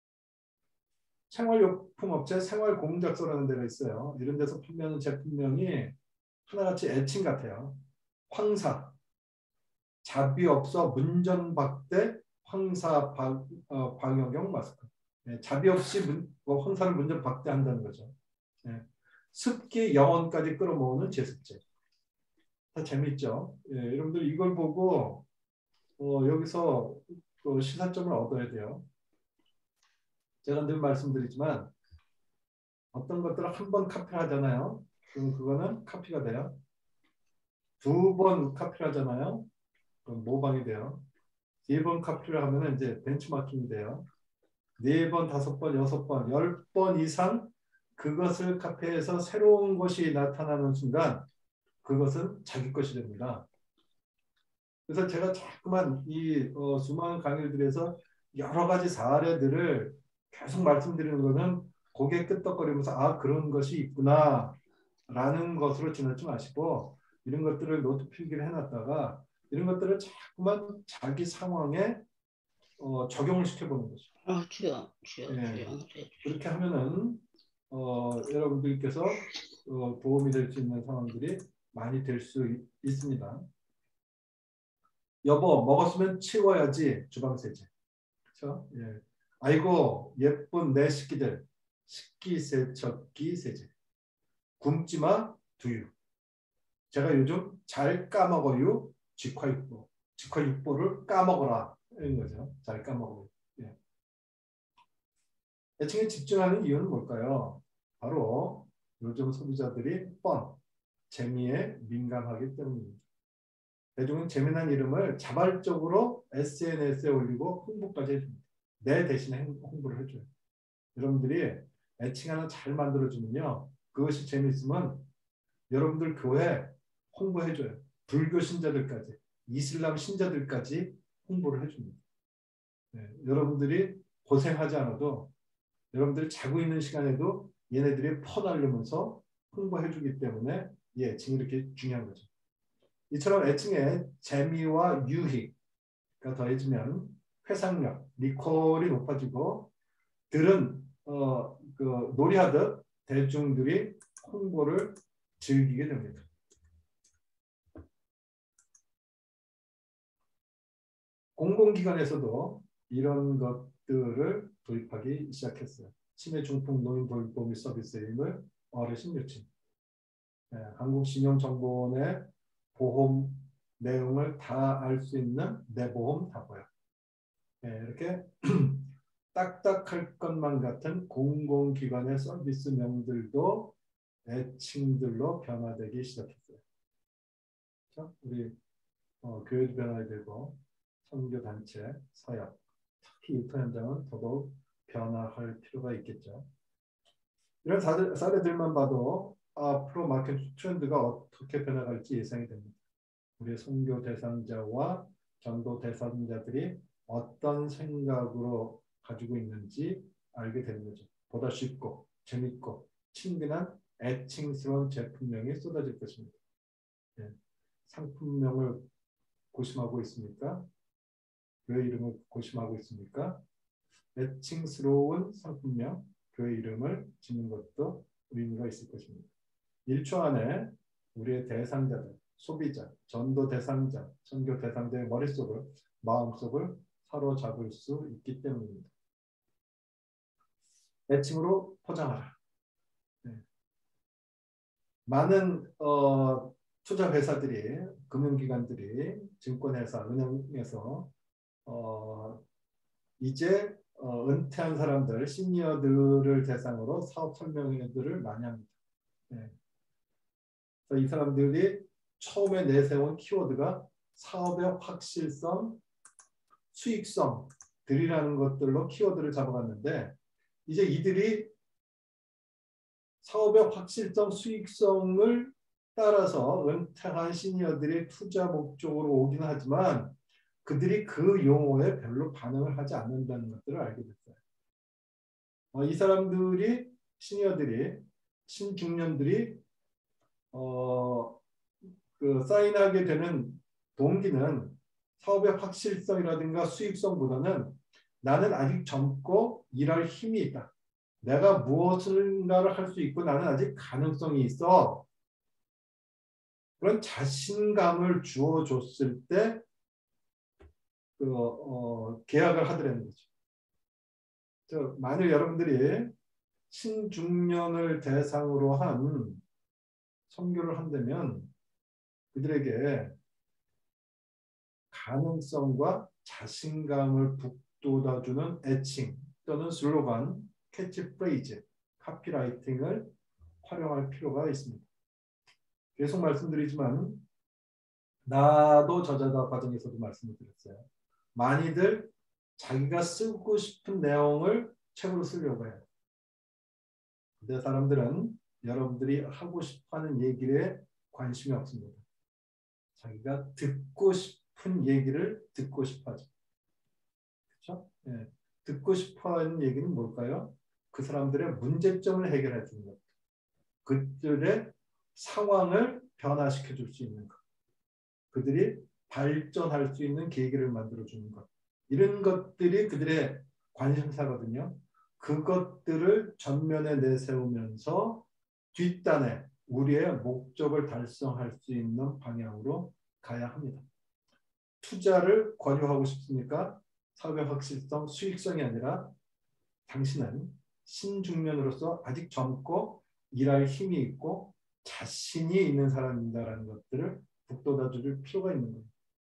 S1: 생활용품업체 생활공작소라는 데가 있어요. 이런 데서 판매하는 제품명이 하나같이 애칭 같아요. 황사, 잡이 없어 문전박대 황사 방, 어, 방역용 마스크. 네, 잡이 없이 문, 어, 황사를 문전박대한다는 거죠. 네. 습기 영혼까지 끌어모으는 제습제. 다 재밌죠. 예, 여러분들 이걸 보고 어, 여기서 또 시사점을 얻어야 돼요. 제가 늘 말씀드리지만 어떤 것들을 한 번 카피를 하잖아요. 그럼 그거는 카피가 돼요. 두 번 카피를 하잖아요. 그럼 모방이 돼요. 네 번 카피를 하면 이제 벤치마킹이 돼요. 네 번, 다섯 번, 여섯 번, 열 번 이상 그것을 카피해서 새로운 것이 나타나는 순간 그것은 자기 것이 됩니다. 그래서 제가 자꾸만 이 어, 수많은 강의들에서 여러 가지 사례들을 계속 말씀드리는 것은 고개 끄덕거리면서 아 그런 것이 있구나 라는 것으로 지나지 마시고 이런 것들을 노트 필기를 해놨다가 이런 것들을 자꾸만 자기 상황에 어, 적용을 시켜보는 거죠.
S2: 아, 주여, 주여,
S1: 예.
S2: 주여.
S1: 그렇게 하면은 어, 여러분들께서 어, 도움이 될 수 있는 상황들이 많이 될 수 있습니다. 여보, 먹었으면 치워야지. 주방세제. 그렇죠? 예. 아이고, 예쁜 내 식기들. 식기세척기 세제. 굶지 마, 두유. 제가 요즘 잘 까먹어요. 직화육보. 직화육보를 까먹어라. 이런 거죠. 잘 까먹어요. 예. 애칭에 집중하는 이유는 뭘까요? 바로 요즘 소비자들이 뻔, 재미에 민감하기 때문입니다. 대중은 재미난 이름을 자발적으로 에스엔에스에 올리고 홍보까지 해줍니다. 내 대신에 홍보를 해줘요. 여러분들이 애칭 하나 잘 만들어주면요. 그것이 재미있으면 여러분들 교회 홍보해줘요. 불교 신자들까지, 이슬람 신자들까지 홍보를 해줍니다. 네, 여러분들이 고생하지 않아도 여러분들이 자고 있는 시간에도 얘네들이 퍼날리면서 홍보해주기 때문에 이 애칭이 이렇게 중요한 거죠. 이처럼 애칭에 재미와 유희가 더해지면 회상력, 리콜이 높아지고 들은 어, 그 놀이하듯 대중들이 홍보를 즐기게 됩니다. 공공기관에서도 이런 것들을 도입하기 시작했어요. 치매 중풍 노인 돌보미 서비스의 힘을 어르신 유치. 네, 한국신용정보원의 보험 내용을 다 알 수 있는 내 보험 다 보여. 네, 이렇게 딱딱할 것만 같은 공공기관의 서비스명들도 애칭들로 변화되기 시작했어요. 그렇죠? 우리 어, 교회도 변화해야 되고 선교단체, 사역, 특히 일터 현장은 더더욱 변화할 필요가 있겠죠. 이런 사례들만 봐도 앞으로 마켓 트렌드가 어떻게 변화갈지 예상이 됩니다. 우리 선교 대상자와 전도 대상자들이 어떤 생각으로 가지고 있는지 알게 되는 거죠. 보다 쉽고 재밌고 친근한 애칭스러운 제품명이 쏟아질 것입니다. 네. 상품명을 고심하고 있습니까? 교회 이름을 고심하고 있습니까? 애칭스러운 상품명, 교회 이름을 짓는 것도 의미가 있을 것입니다. 일 초 안에 우리의 대상자들, 소비자, 전도 대상자, 선교 대상자의 머릿속을, 마음속을 사로잡을 수 있기 때문입니다. 애칭으로 포장하라. 네. 많은 어, 투자 회사들이, 금융기관들이, 증권회사, 은행에서 어, 이제 어, 은퇴한 사람들, 시니어들을 대상으로 사업 설명회들을 많이 합니다. 네. 그래서 이 사람들이 처음에 내세운 키워드가 사업의 확실성, 수익성들이라는 것들로 키워드를 잡아갔는데 이제 이들이 사업의 확실성, 수익성을 따라서 은퇴한 시니어들이 투자 목적으로 오긴 하지만 그들이 그 용어에 별로 반응을 하지 않는다는 것들을 알게 됐어요. 어, 이 사람들이, 시니어들이, 신중년들이 어, 그 사인하게 되는 동기는 사업의 확실성이라든가 수익성보다는 나는 아직 젊고 일할 힘이 있다. 내가 무엇인가를 할 수 있고 나는 아직 가능성이 있어. 그런 자신감을 주어줬을 때 그, 어, 계약을 하더라는 거죠. 저, 만일 여러분들이 신중년을 대상으로 한 선교를 한다면 그들에게 가능성과 자신감을 북돋아주는 애칭 또는 슬로건, 캐치프레이즈, 카피라이팅을 활용할 필요가 있습니다. 계속 말씀드리지만 나도 저자다 과정에서도 말씀을 드렸어요. 많이들 자기가 쓰고 싶은 내용을 책으로 쓰려고 해요. 근데 사람들은 여러분들이 하고 싶어하는 얘기에 관심이 없습니다. 자기가 듣고 싶은 얘기를 듣고 싶어하죠. 그렇죠? 예. 듣고 싶어하는 얘기는 뭘까요? 그 사람들의 문제점을 해결해 주는 것. 그들의 상황을 변화시켜 줄 수 있는 것. 그들이 발전할 수 있는 계기를 만들어 주는 것. 이런 것들이 그들의 관심사거든요. 그것들을 전면에 내세우면서 뒷단에 우리의 목적을 달성할 수 있는 방향으로 가야 합니다. 투자를 권유하고 싶습니까? 사회 확실성, 수익성이 아니라 당신은 신중년으로서 아직 젊고 일할 힘이 있고 자신이 있는 사람이다라는 것들을 북돋아 줄 필요가 있는 거예요.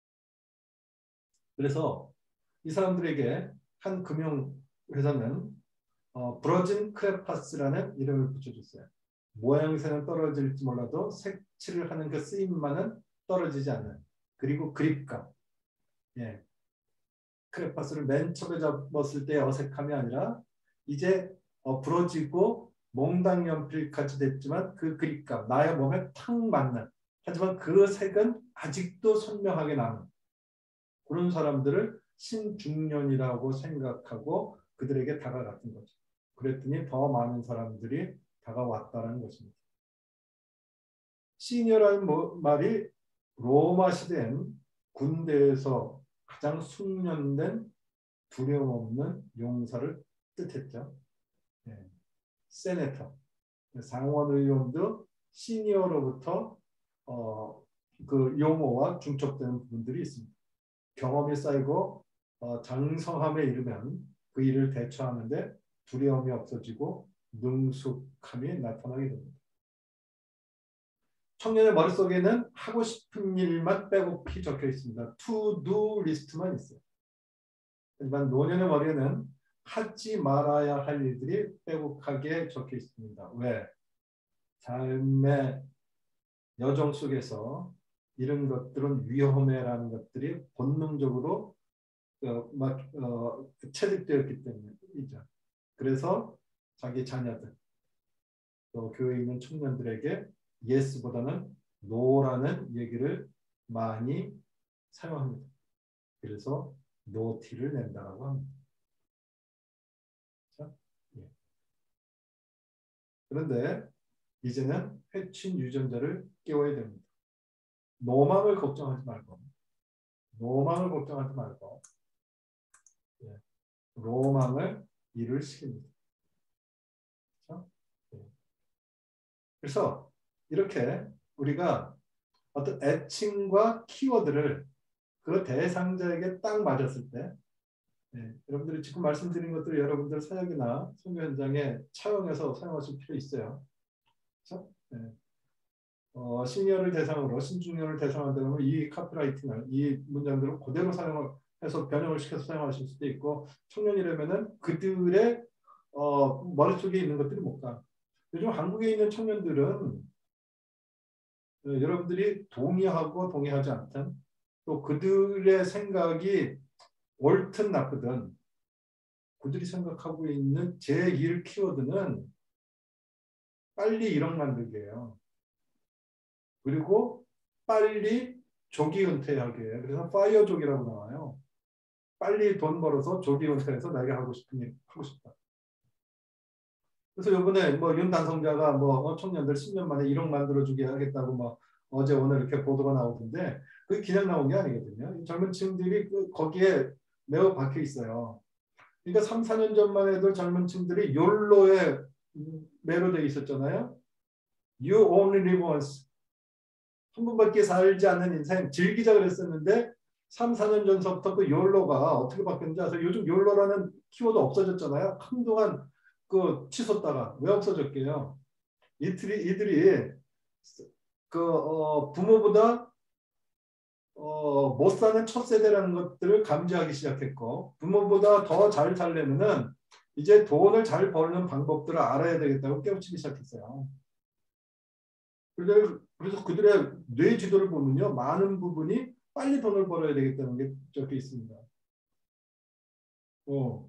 S1: 그래서 이 사람들에게 한 금융회사는 어, 브러진 크레파스라는 이름을 붙여줬어요. 모양새는 떨어질지 몰라도 색칠을 하는 그 쓰임만은 떨어지지 않는. 그리고 그립감. 예. 크레파스를 맨 처음에 잡았을 때 어색함이 아니라 이제 어, 부러지고 몽당 연필같이 됐지만 그 그립감, 나의 몸에 탁 맞는. 하지만 그 색은 아직도 선명하게 남은. 그런 사람들을 신중년이라고 생각하고 그들에게 다가갔던 거죠. 그랬더니 더 많은 사람들이 다가왔다는 것입니다. 시니어라는 말이 로마 시대엔 군대에서 가장 숙련된 두려움 없는 용사를 뜻했죠. 네. 세네터, 상원의원도 시니어로부터 어, 그 용어와 중첩되는 부분들이 있습니다. 경험이 쌓이고 어, 장성함에 이르면 그 일을 대처하는데 두려움이 없어지고 능숙함이 나타나게 됩니다. 청년의 머릿속에는 하고 싶은 일만 빼곡히 적혀 있습니다. To do 리스트만 있어요. 하지만 노년의 머리에는 하지 말아야 할 일들이 빼곡하게 적혀 있습니다. 왜? 삶의 여정 속에서 이런 것들은 위험해라는 것들이 본능적으로 어, 막 어, 체득되었기 때문이죠. 그래서 자기 자녀들, 또 교회에 있는 청년들에게 예스보다는 노라는 얘기를 많이 사용합니다. 그래서 노티를 낸다라고 합니다. 자, 예. 그런데 이제는 해친 유전자를 깨워야 됩니다. 노망을 걱정하지 말고, 노망을 걱정하지 말고, 예. 로망을 일을 시킵니다. 그렇죠? 예. 그래서 이렇게 우리가 어떤 애칭과 키워드를 그 대상자에게 딱 맞았을 때, 예, 여러분들이 지금 말씀드린 것들을 여러분들 사역이나 선교 현장에 차용해서 사용하실 필요 있어요. 그렇죠? 예. 어, 시니어를 대상으로 신중년을 대상으로 이 카피라이팅을 이 문장들을 그대로 사용해서 변형을 시켜서 사용하실 수도 있고 청년이라면은 그들의 어, 머릿속에 있는 것들이 뭘까? 요즘 한국에 있는 청년들은 어, 여러분들이 동의하고 동의하지 않든 또 그들의 생각이 옳든 나쁘든 그들이 생각하고 있는 제일 키워드는 빨리 일억 만들기예요. 그리고 빨리 조기 은퇴하게 해요. 그래서 파이어족이라고 나와요. 빨리 돈 벌어서 조기 은퇴해서 내가 하고 싶은 일 하고 싶다. 그래서 이번에 뭐 윤 단성자가 뭐 청년들 십 년 만에 일억 만들어주게 하겠다고 뭐 어제 오늘 이렇게 보도가 나오던데 그게 그냥 나온 게 아니거든요. 젊은 층들이 거기에 매우 박혀 있어요. 그러니까 삼, 사 년 전만 해도 젊은 층들이 욜로에 매료되어 있었잖아요. You only live once. 한 번밖에 살지 않는 인생 즐기자 그랬었는데 삼, 사 년 전서부터 그 욜로가 어떻게 바뀌었는지 아세요? 요즘 욜로라는 키워드 없어졌잖아요. 한동안 그 치솟다가 왜 없어졌게요? 이들이 이들이 그 어, 부모보다 어, 못 사는 첫 세대라는 것들을 감지하기 시작했고 부모보다 더 잘 살려면은 이제 돈을 잘 버는 방법들을 알아야 되겠다고 깨우치기 시작했어요. 그래서 그들의 뇌 지도를 보면요. 많은 부분이 빨리 돈을 벌어야 되겠다는 게 적혀 있습니다. 어.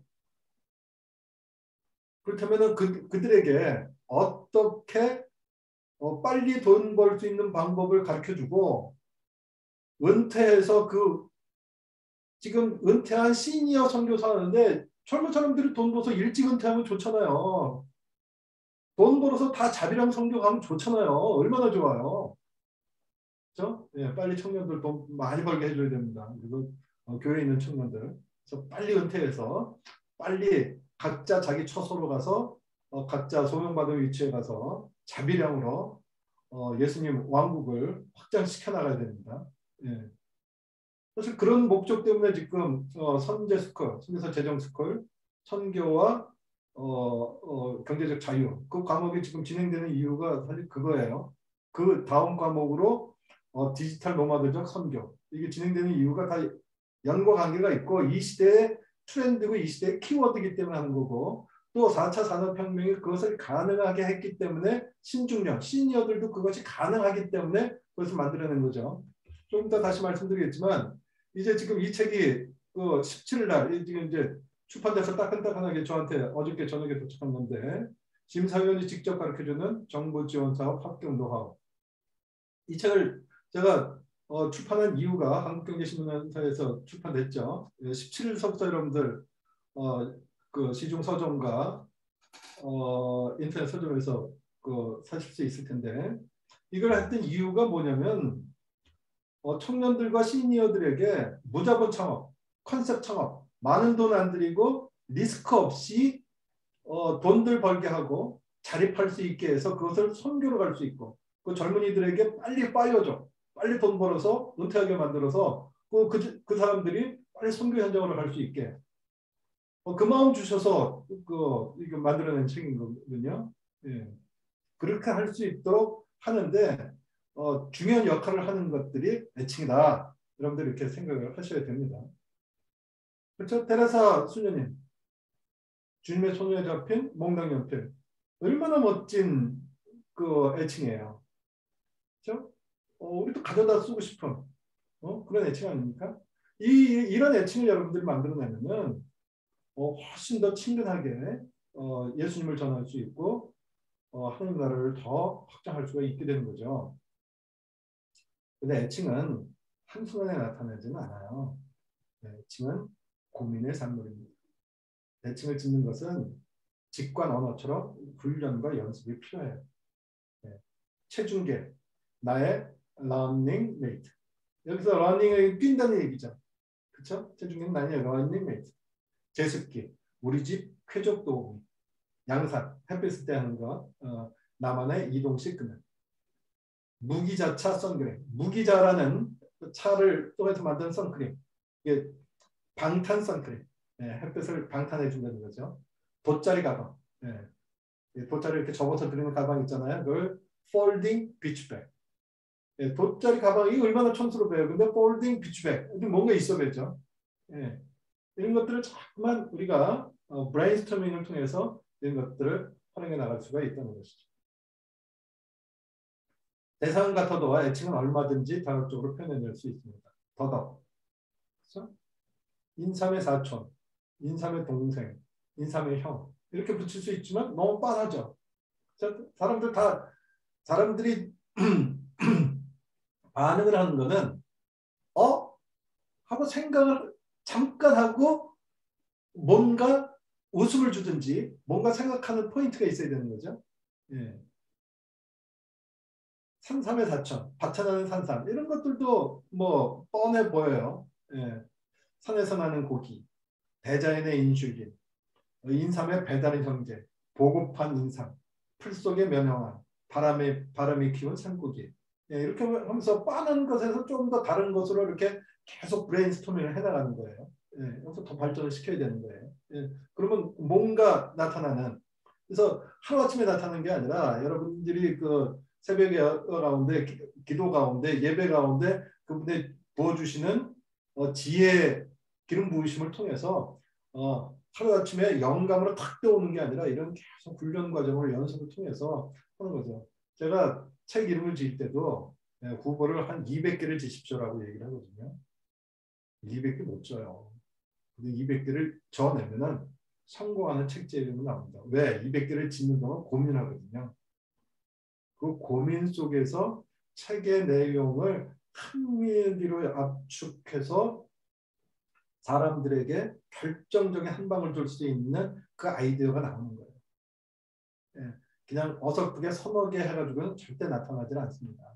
S1: 그렇다면 그, 그들에게 어떻게 어, 빨리 돈 벌 수 있는 방법을 가르쳐주고 은퇴해서 그 지금 은퇴한 시니어 선교사 하는데 젊은 사람들이 돈 벌어서 일찍 은퇴하면 좋잖아요. 돈 벌어서 다 자비랑 성교하면 좋잖아요. 얼마나 좋아요. 그렇죠? 예, 빨리 청년들 돈 많이 벌게 해줘야 됩니다. 그리고 어, 교회에 있는 청년들. 그래서 빨리 은퇴해서 빨리 각자 자기 처소로 가서 어, 각자 소명받은 위치에 가서 자비량으로 어, 예수님 왕국을 확장시켜 나가야 됩니다. 예. 사실 그런 목적 때문에 지금 어, 선제스쿨, 선교사 재정스쿨, 선교와 어, 어, 경제적 자유 그 과목이 지금 진행되는 이유가 사실 그거예요. 그 다음 과목으로 어, 디지털 노마드적 선교 이게 진행되는 이유가 다 연과 관계가 있고 이 시대의 트렌드고 이 시대의 키워드이기 때문에 하는 거고 또 사 차 산업혁명이 그것을 가능하게 했기 때문에 신중년, 시니어들도 그것이 가능하기 때문에 그것을 만들어낸 거죠. 좀 더 다시 말씀드리겠지만 이제 지금 이 책이 그 십칠 일 날 지금 이제 출판돼서 따끈따끈하게 저한테 어저께 저녁에 도착한 건데 심사위원이 직접 가르쳐주는 정보 지원 사업 합격 노하우. 이 책을 제가 어, 출판한 이유가 한국경제신문사에서 출판됐죠. 십칠 일서부터 여러분들 어, 그 시중 서점과 어, 인터넷 서점에서 그 사실 수 있을 텐데 이걸 했던 이유가 뭐냐면 어, 청년들과 시니어들에게 무자본 창업, 컨셉 창업, 많은 돈 안 들이고 리스크 없이 어, 돈들 벌게 하고 자립할 수 있게 해서 그것을 선교로 갈 수 있고 그 젊은이들에게 빨리 빠여줘. 빨리 돈 벌어서 은퇴하게 만들어서 그, 그, 그 사람들이 빨리 선교 현장으로 갈 수 있게 어, 그 마음 주셔서 그, 이거 만들어낸 책인 거거든요. 예. 그렇게 할 수 있도록 하는데 어, 중요한 역할을 하는 것들이 애칭이다. 여러분들 이렇게 생각을 하셔야 됩니다. 그렇죠? 테레사 수녀님, 주님의 손에 잡힌 몽당 연필. 얼마나 멋진 그 애칭이에요. 그렇죠? 어, 우리도 가져다 쓰고 싶은 어? 그런 애칭 아닙니까? 이, 이런 애칭을 여러분들이 만들어내면 어, 훨씬 더 친근하게 어, 예수님을 전할 수 있고 어, 하나님 나라를 더 확장할 수가 있게 되는 거죠. 근데 애칭은 한순간에 나타나지는 않아요. 네, 애칭은 고민의 산물입니다. 애칭을 짓는 것은 직관 언어처럼 훈련과 연습이 필요해요. 네. 체중계, 나의 러닝 메이트. 여기서 러닝을 뛴다는 얘기죠. 그렇죠? 체중계는 나의 러닝 메이트. 제습기, 우리 집 쾌적 도우미, 양산, 햇빛 때 하는 거, 어, 나만의 이동식 그늘. 무기자차 선크림. 무기자라는 차를 통해서 만든 선크림. 이게 방탄 선크림. 예, 햇빛을 방탄해 준다는 거죠. 돗자리 가방. 예, 돗자리 이렇게 접어서 들리는 가방 있잖아요. 그걸 폴딩 비치백. 예, 돗자리 가방이 얼마나 촌스럽해요. 근데 폴딩 비치백. 뭔가 있어야죠. 예, 이런 것들을 자꾸만 우리가 어, 브레인스토밍을 통해서 이런 것들을 활용해 나갈 수가 있다는 것이죠. 대상 같아도 애칭은 얼마든지 다각적으로 표현해낼 수 있습니다. 더덕, 그렇죠? 인삼의 사촌, 인삼의 동생, 인삼의 형 이렇게 붙일 수 있지만 너무 뻔하죠. 사람들 다 사람들이 반응을 하는 거는 어? 하고 생각을 잠깐 하고 뭔가 웃음을 주든지 뭔가 생각하는 포인트가 있어야 되는 거죠. 예. 산삼의 사천, 밭에 산삼 이런 것들도 뭐 뻔해 보여요. 예. 산에서 나는 고기, 대자연의 인슐린, 인삼의 배다른 형제, 보급한 인삼, 풀 속의 면역한 바람에 바람이 키운 산고기. 예, 이렇게 하면서 뻔한 것에서 좀 더 다른 것으로 이렇게 계속 브레인스토밍을 해나가는 거예요. 예, 여기서 더 발전을 시켜야 되는 거예요. 예, 그러면 뭔가 나타나는 그래서 하루아침에 나타나는 게 아니라 여러분들이 그 새벽에 가운데 기도 가운데 예배 가운데 그분의 부어주시는 어, 지혜 기름 부으심을 통해서 어, 하루아침에 영감으로 탁 떠오는 게 아니라 이런 계속 훈련 과정을 연습을 통해서 하는 거죠. 제가 책 이름을 지을 때도 후보를 한 이백 개를 지십시오라고 얘기를 하거든요. 이백 개 못 줘요. 근데 이백 개를 줘내면은 성공하는 책제 이름이 나옵니다. 왜? 이백 개를 짓는 동안 고민하거든요. 그 고민 속에서 책의 내용을 한미리로 압축해서 사람들에게 결정적인 한 방을 줄 수 있는 그 아이디어가 나오는 거예요. 예, 그냥 어설프게 서너 개 해가지고는 절대 나타나지 않습니다.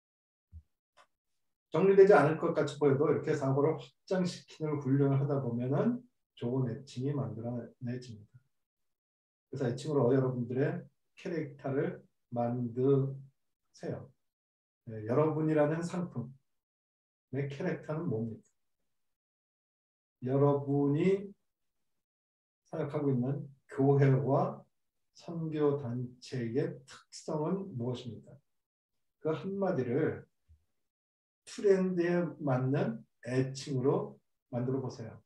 S1: 정리되지 않을 것 같이 보여도 이렇게 사고를 확장시키는 훈련을 하다 보면은 좋은 애칭이 만들어내집니다. 그래서 애칭으로 여러분들의 캐릭터를 만드세요. 네, 여러분이라는 상품의 캐릭터는 뭡니까? 여러분이 생각하고 있는 교회와 선교단체의 특성은 무엇입니까? 그 한마디를 트렌드에 맞는 애칭으로 만들어 보세요.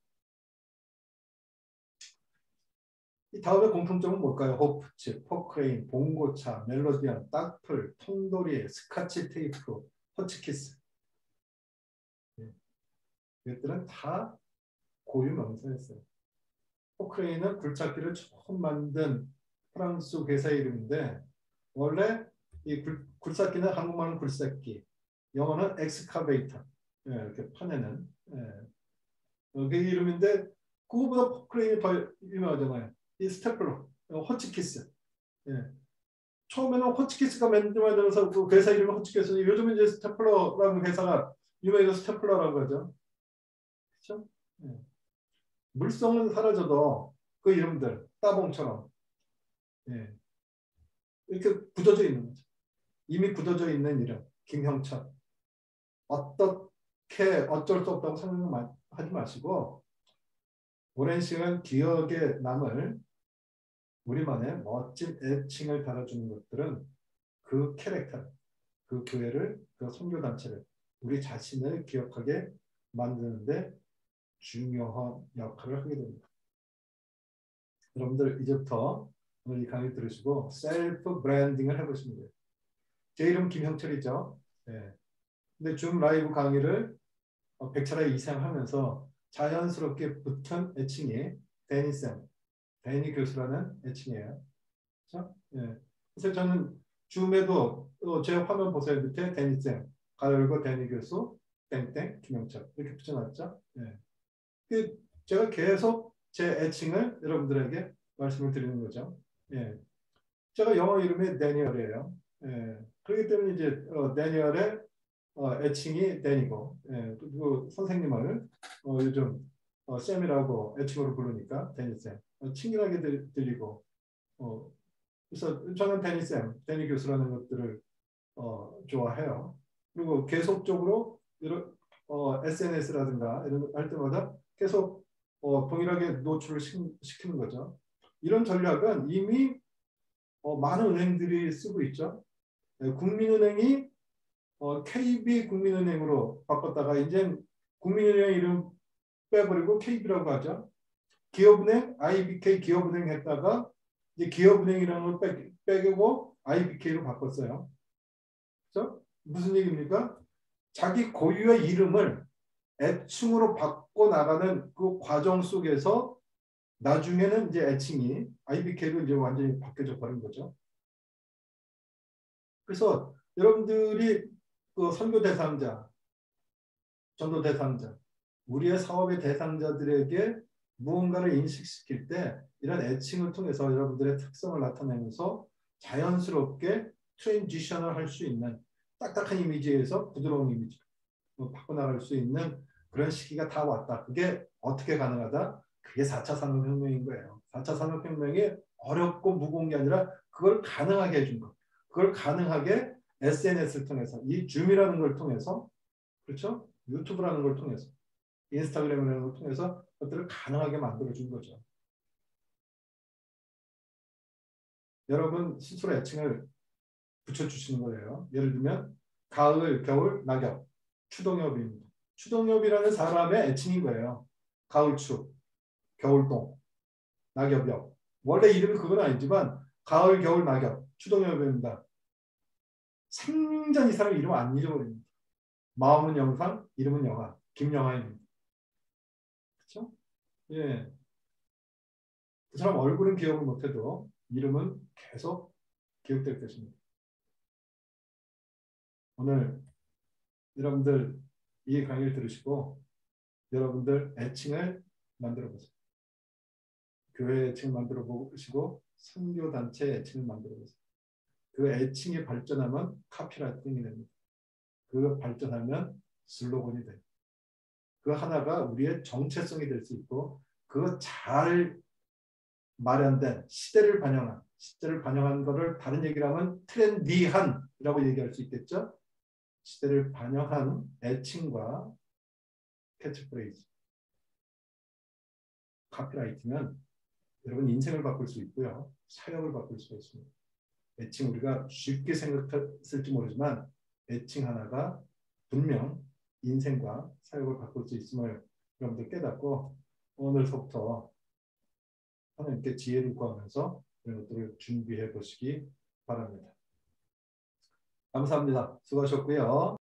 S1: 이 다음에 공통점은 뭘까요? 호프집, 포크레인, 봉고차, 멜로디언, 딱풀, 통돌이, 스카치 테이프, 호치키스. 네. 이것들은 다 고유 명사였어요. 포크레인은 굴착기를 처음 만든 프랑스 회사 이름인데 원래 이 굴, 굴삭기는 한국말은 굴삭기, 영어는 엑스카베이터, 예, 이렇게 파내는 예. 어, 그 이름인데 그거보다 포크레인이 더 유명하잖아요. 이 스테플러, 어, 호치키스. 예. 처음에는 호치키스가 만들어서 그 회사 이름이 호치키스. 요즘은 이제 스테플러라는 회사가 유명해서 스테플러라고 하죠. 그렇죠? 예. 물성은 사라져도 그 이름들 따봉처럼 예. 이렇게 굳어져 있는 거죠. 이미 굳어져 있는 이름 김형철. 어떻게 어쩔 수 없다고 생각하지 마시고 오랜 시간 기억에 남을 우리만의 멋진 애칭을 달아주는 것들은 그 캐릭터, 그 교회를, 그 선교단체를 우리 자신을 기억하게 만드는데 중요한 역할을 하게 됩니다. 여러분들 이제부터 오늘 이 강의 들으시고 셀프 브랜딩을 해보시면 돼요. 제 이름 김형철이죠. 네. 근데 줌 라이브 강의를 백 차례 이상 하면서 자연스럽게 붙은 애칭이 데니쌤, 데니 교수라는 애칭이에요. 그렇죠? 예. 그래서 저는 줌에도 어, 제 화면 보세요. 밑에 데니쌤, 가열고 데니 교수, 땡땡, 김영철 이렇게 붙여놨죠. 예. 그 제가 계속 제 애칭을 여러분들에게 말씀을 드리는 거죠. 예. 제가 영어 이름이 데니얼이에요. 예. 그렇기 때문에 이제 어, 데니얼의 어, 애칭이 데니고, 예. 그리고 선생님을 어, 요즘 어, 쌤이라고 애칭으로 부르니까 데니쌤, 어, 친근하게 들, 들리고, 어, 그래서 저는 데니쌤, 데니 교수라는 것들을 어, 좋아해요. 그리고 계속적으로 이런 어, 에스엔에스라든가 이런 거 할 때마다 계속 어, 동일하게 노출을 시키는 거죠. 이런 전략은 이미 어, 많은 은행들이 쓰고 있죠. 네, 국민은행이 어, 케이비 국민은행으로 바꿨다가 이제 국민은행 이름 빼버리고 케이비라고 하죠. 기업은행 아이비케이 기업은행 했다가 이제 기업은행이라는 걸 빼, 빼고 아이비케이로 바꿨어요. 그렇죠? 무슨 얘기입니까? 자기 고유의 이름을 애칭으로 바꿔 나가는 그 과정 속에서 나중에는 이제 애칭이 아이비케이로 이제 완전히 바뀌어져 버린 거죠. 그래서 여러분들이 그 선교 대상자, 전도 대상자, 우리의 사업의 대상자들에게 무언가를 인식시킬 때 이런 애칭을 통해서 여러분들의 특성을 나타내면서 자연스럽게 트랜지션을 할 수 있는 딱딱한 이미지에서 부드러운 이미지 바꿔나갈 수 있는 그런 시기가 다 왔다. 그게 어떻게 가능하다? 그게 사 차 산업혁명인 거예요. 사 차 산업혁명이 어렵고 무거운 게 아니라 그걸 가능하게 해준 것. 그걸 가능하게 에스엔에스를 통해서 이 줌이라는 걸 통해서 그렇죠? 유튜브라는 걸 통해서 인스타그램이라는 걸 통해서 그것들을 가능하게 만들어준 거죠. 여러분 스스로 애칭을 붙여주시는 거예요. 예를 들면 가을, 겨울, 낙엽, 추동엽입니다. 추동엽이라는 사람의 애칭인 거예요. 가을추, 겨울동, 낙엽엽. 원래 이름이 그건 아니지만 가을, 겨울, 낙엽, 추동엽입니다. 삼 년 이 사람 이름 안 잊어버립니다. 마음은 영상, 이름은 영화. 김영하입니다. 그렇죠? 예. 그 사람 얼굴은 기억을 못해도 이름은 계속 기억될 것입니다. 오늘 여러분들 이 강의를 들으시고 여러분들 애칭을 만들어 보세요. 교회 애칭을 만들어 보시고 선교단체 애칭을 만들어 보세요. 그 애칭이 발전하면 카피라이팅이 됩니다. 그 발전하면 슬로건이 돼요. 그 하나가 우리의 정체성이 될 수 있고 그 잘 마련된 시대를 반영한 시대를 반영한 거를 다른 얘기를 하면 트렌디한이라고 얘기할 수 있겠죠. 시대를 반영한 애칭과 캐치프레이즈, 카피라이팅은 여러분 인생을 바꿀 수 있고요. 사역을 바꿀 수가 있습니다. 애칭 우리가 쉽게 생각했을지 모르지만 애칭 하나가 분명 인생과 사역을 바꿀 수 있음을 여러분들 깨닫고 오늘부터 하나님께 지혜를 구하면서 이런 것들을 준비해 보시기 바랍니다. 감사합니다. 수고하셨고요.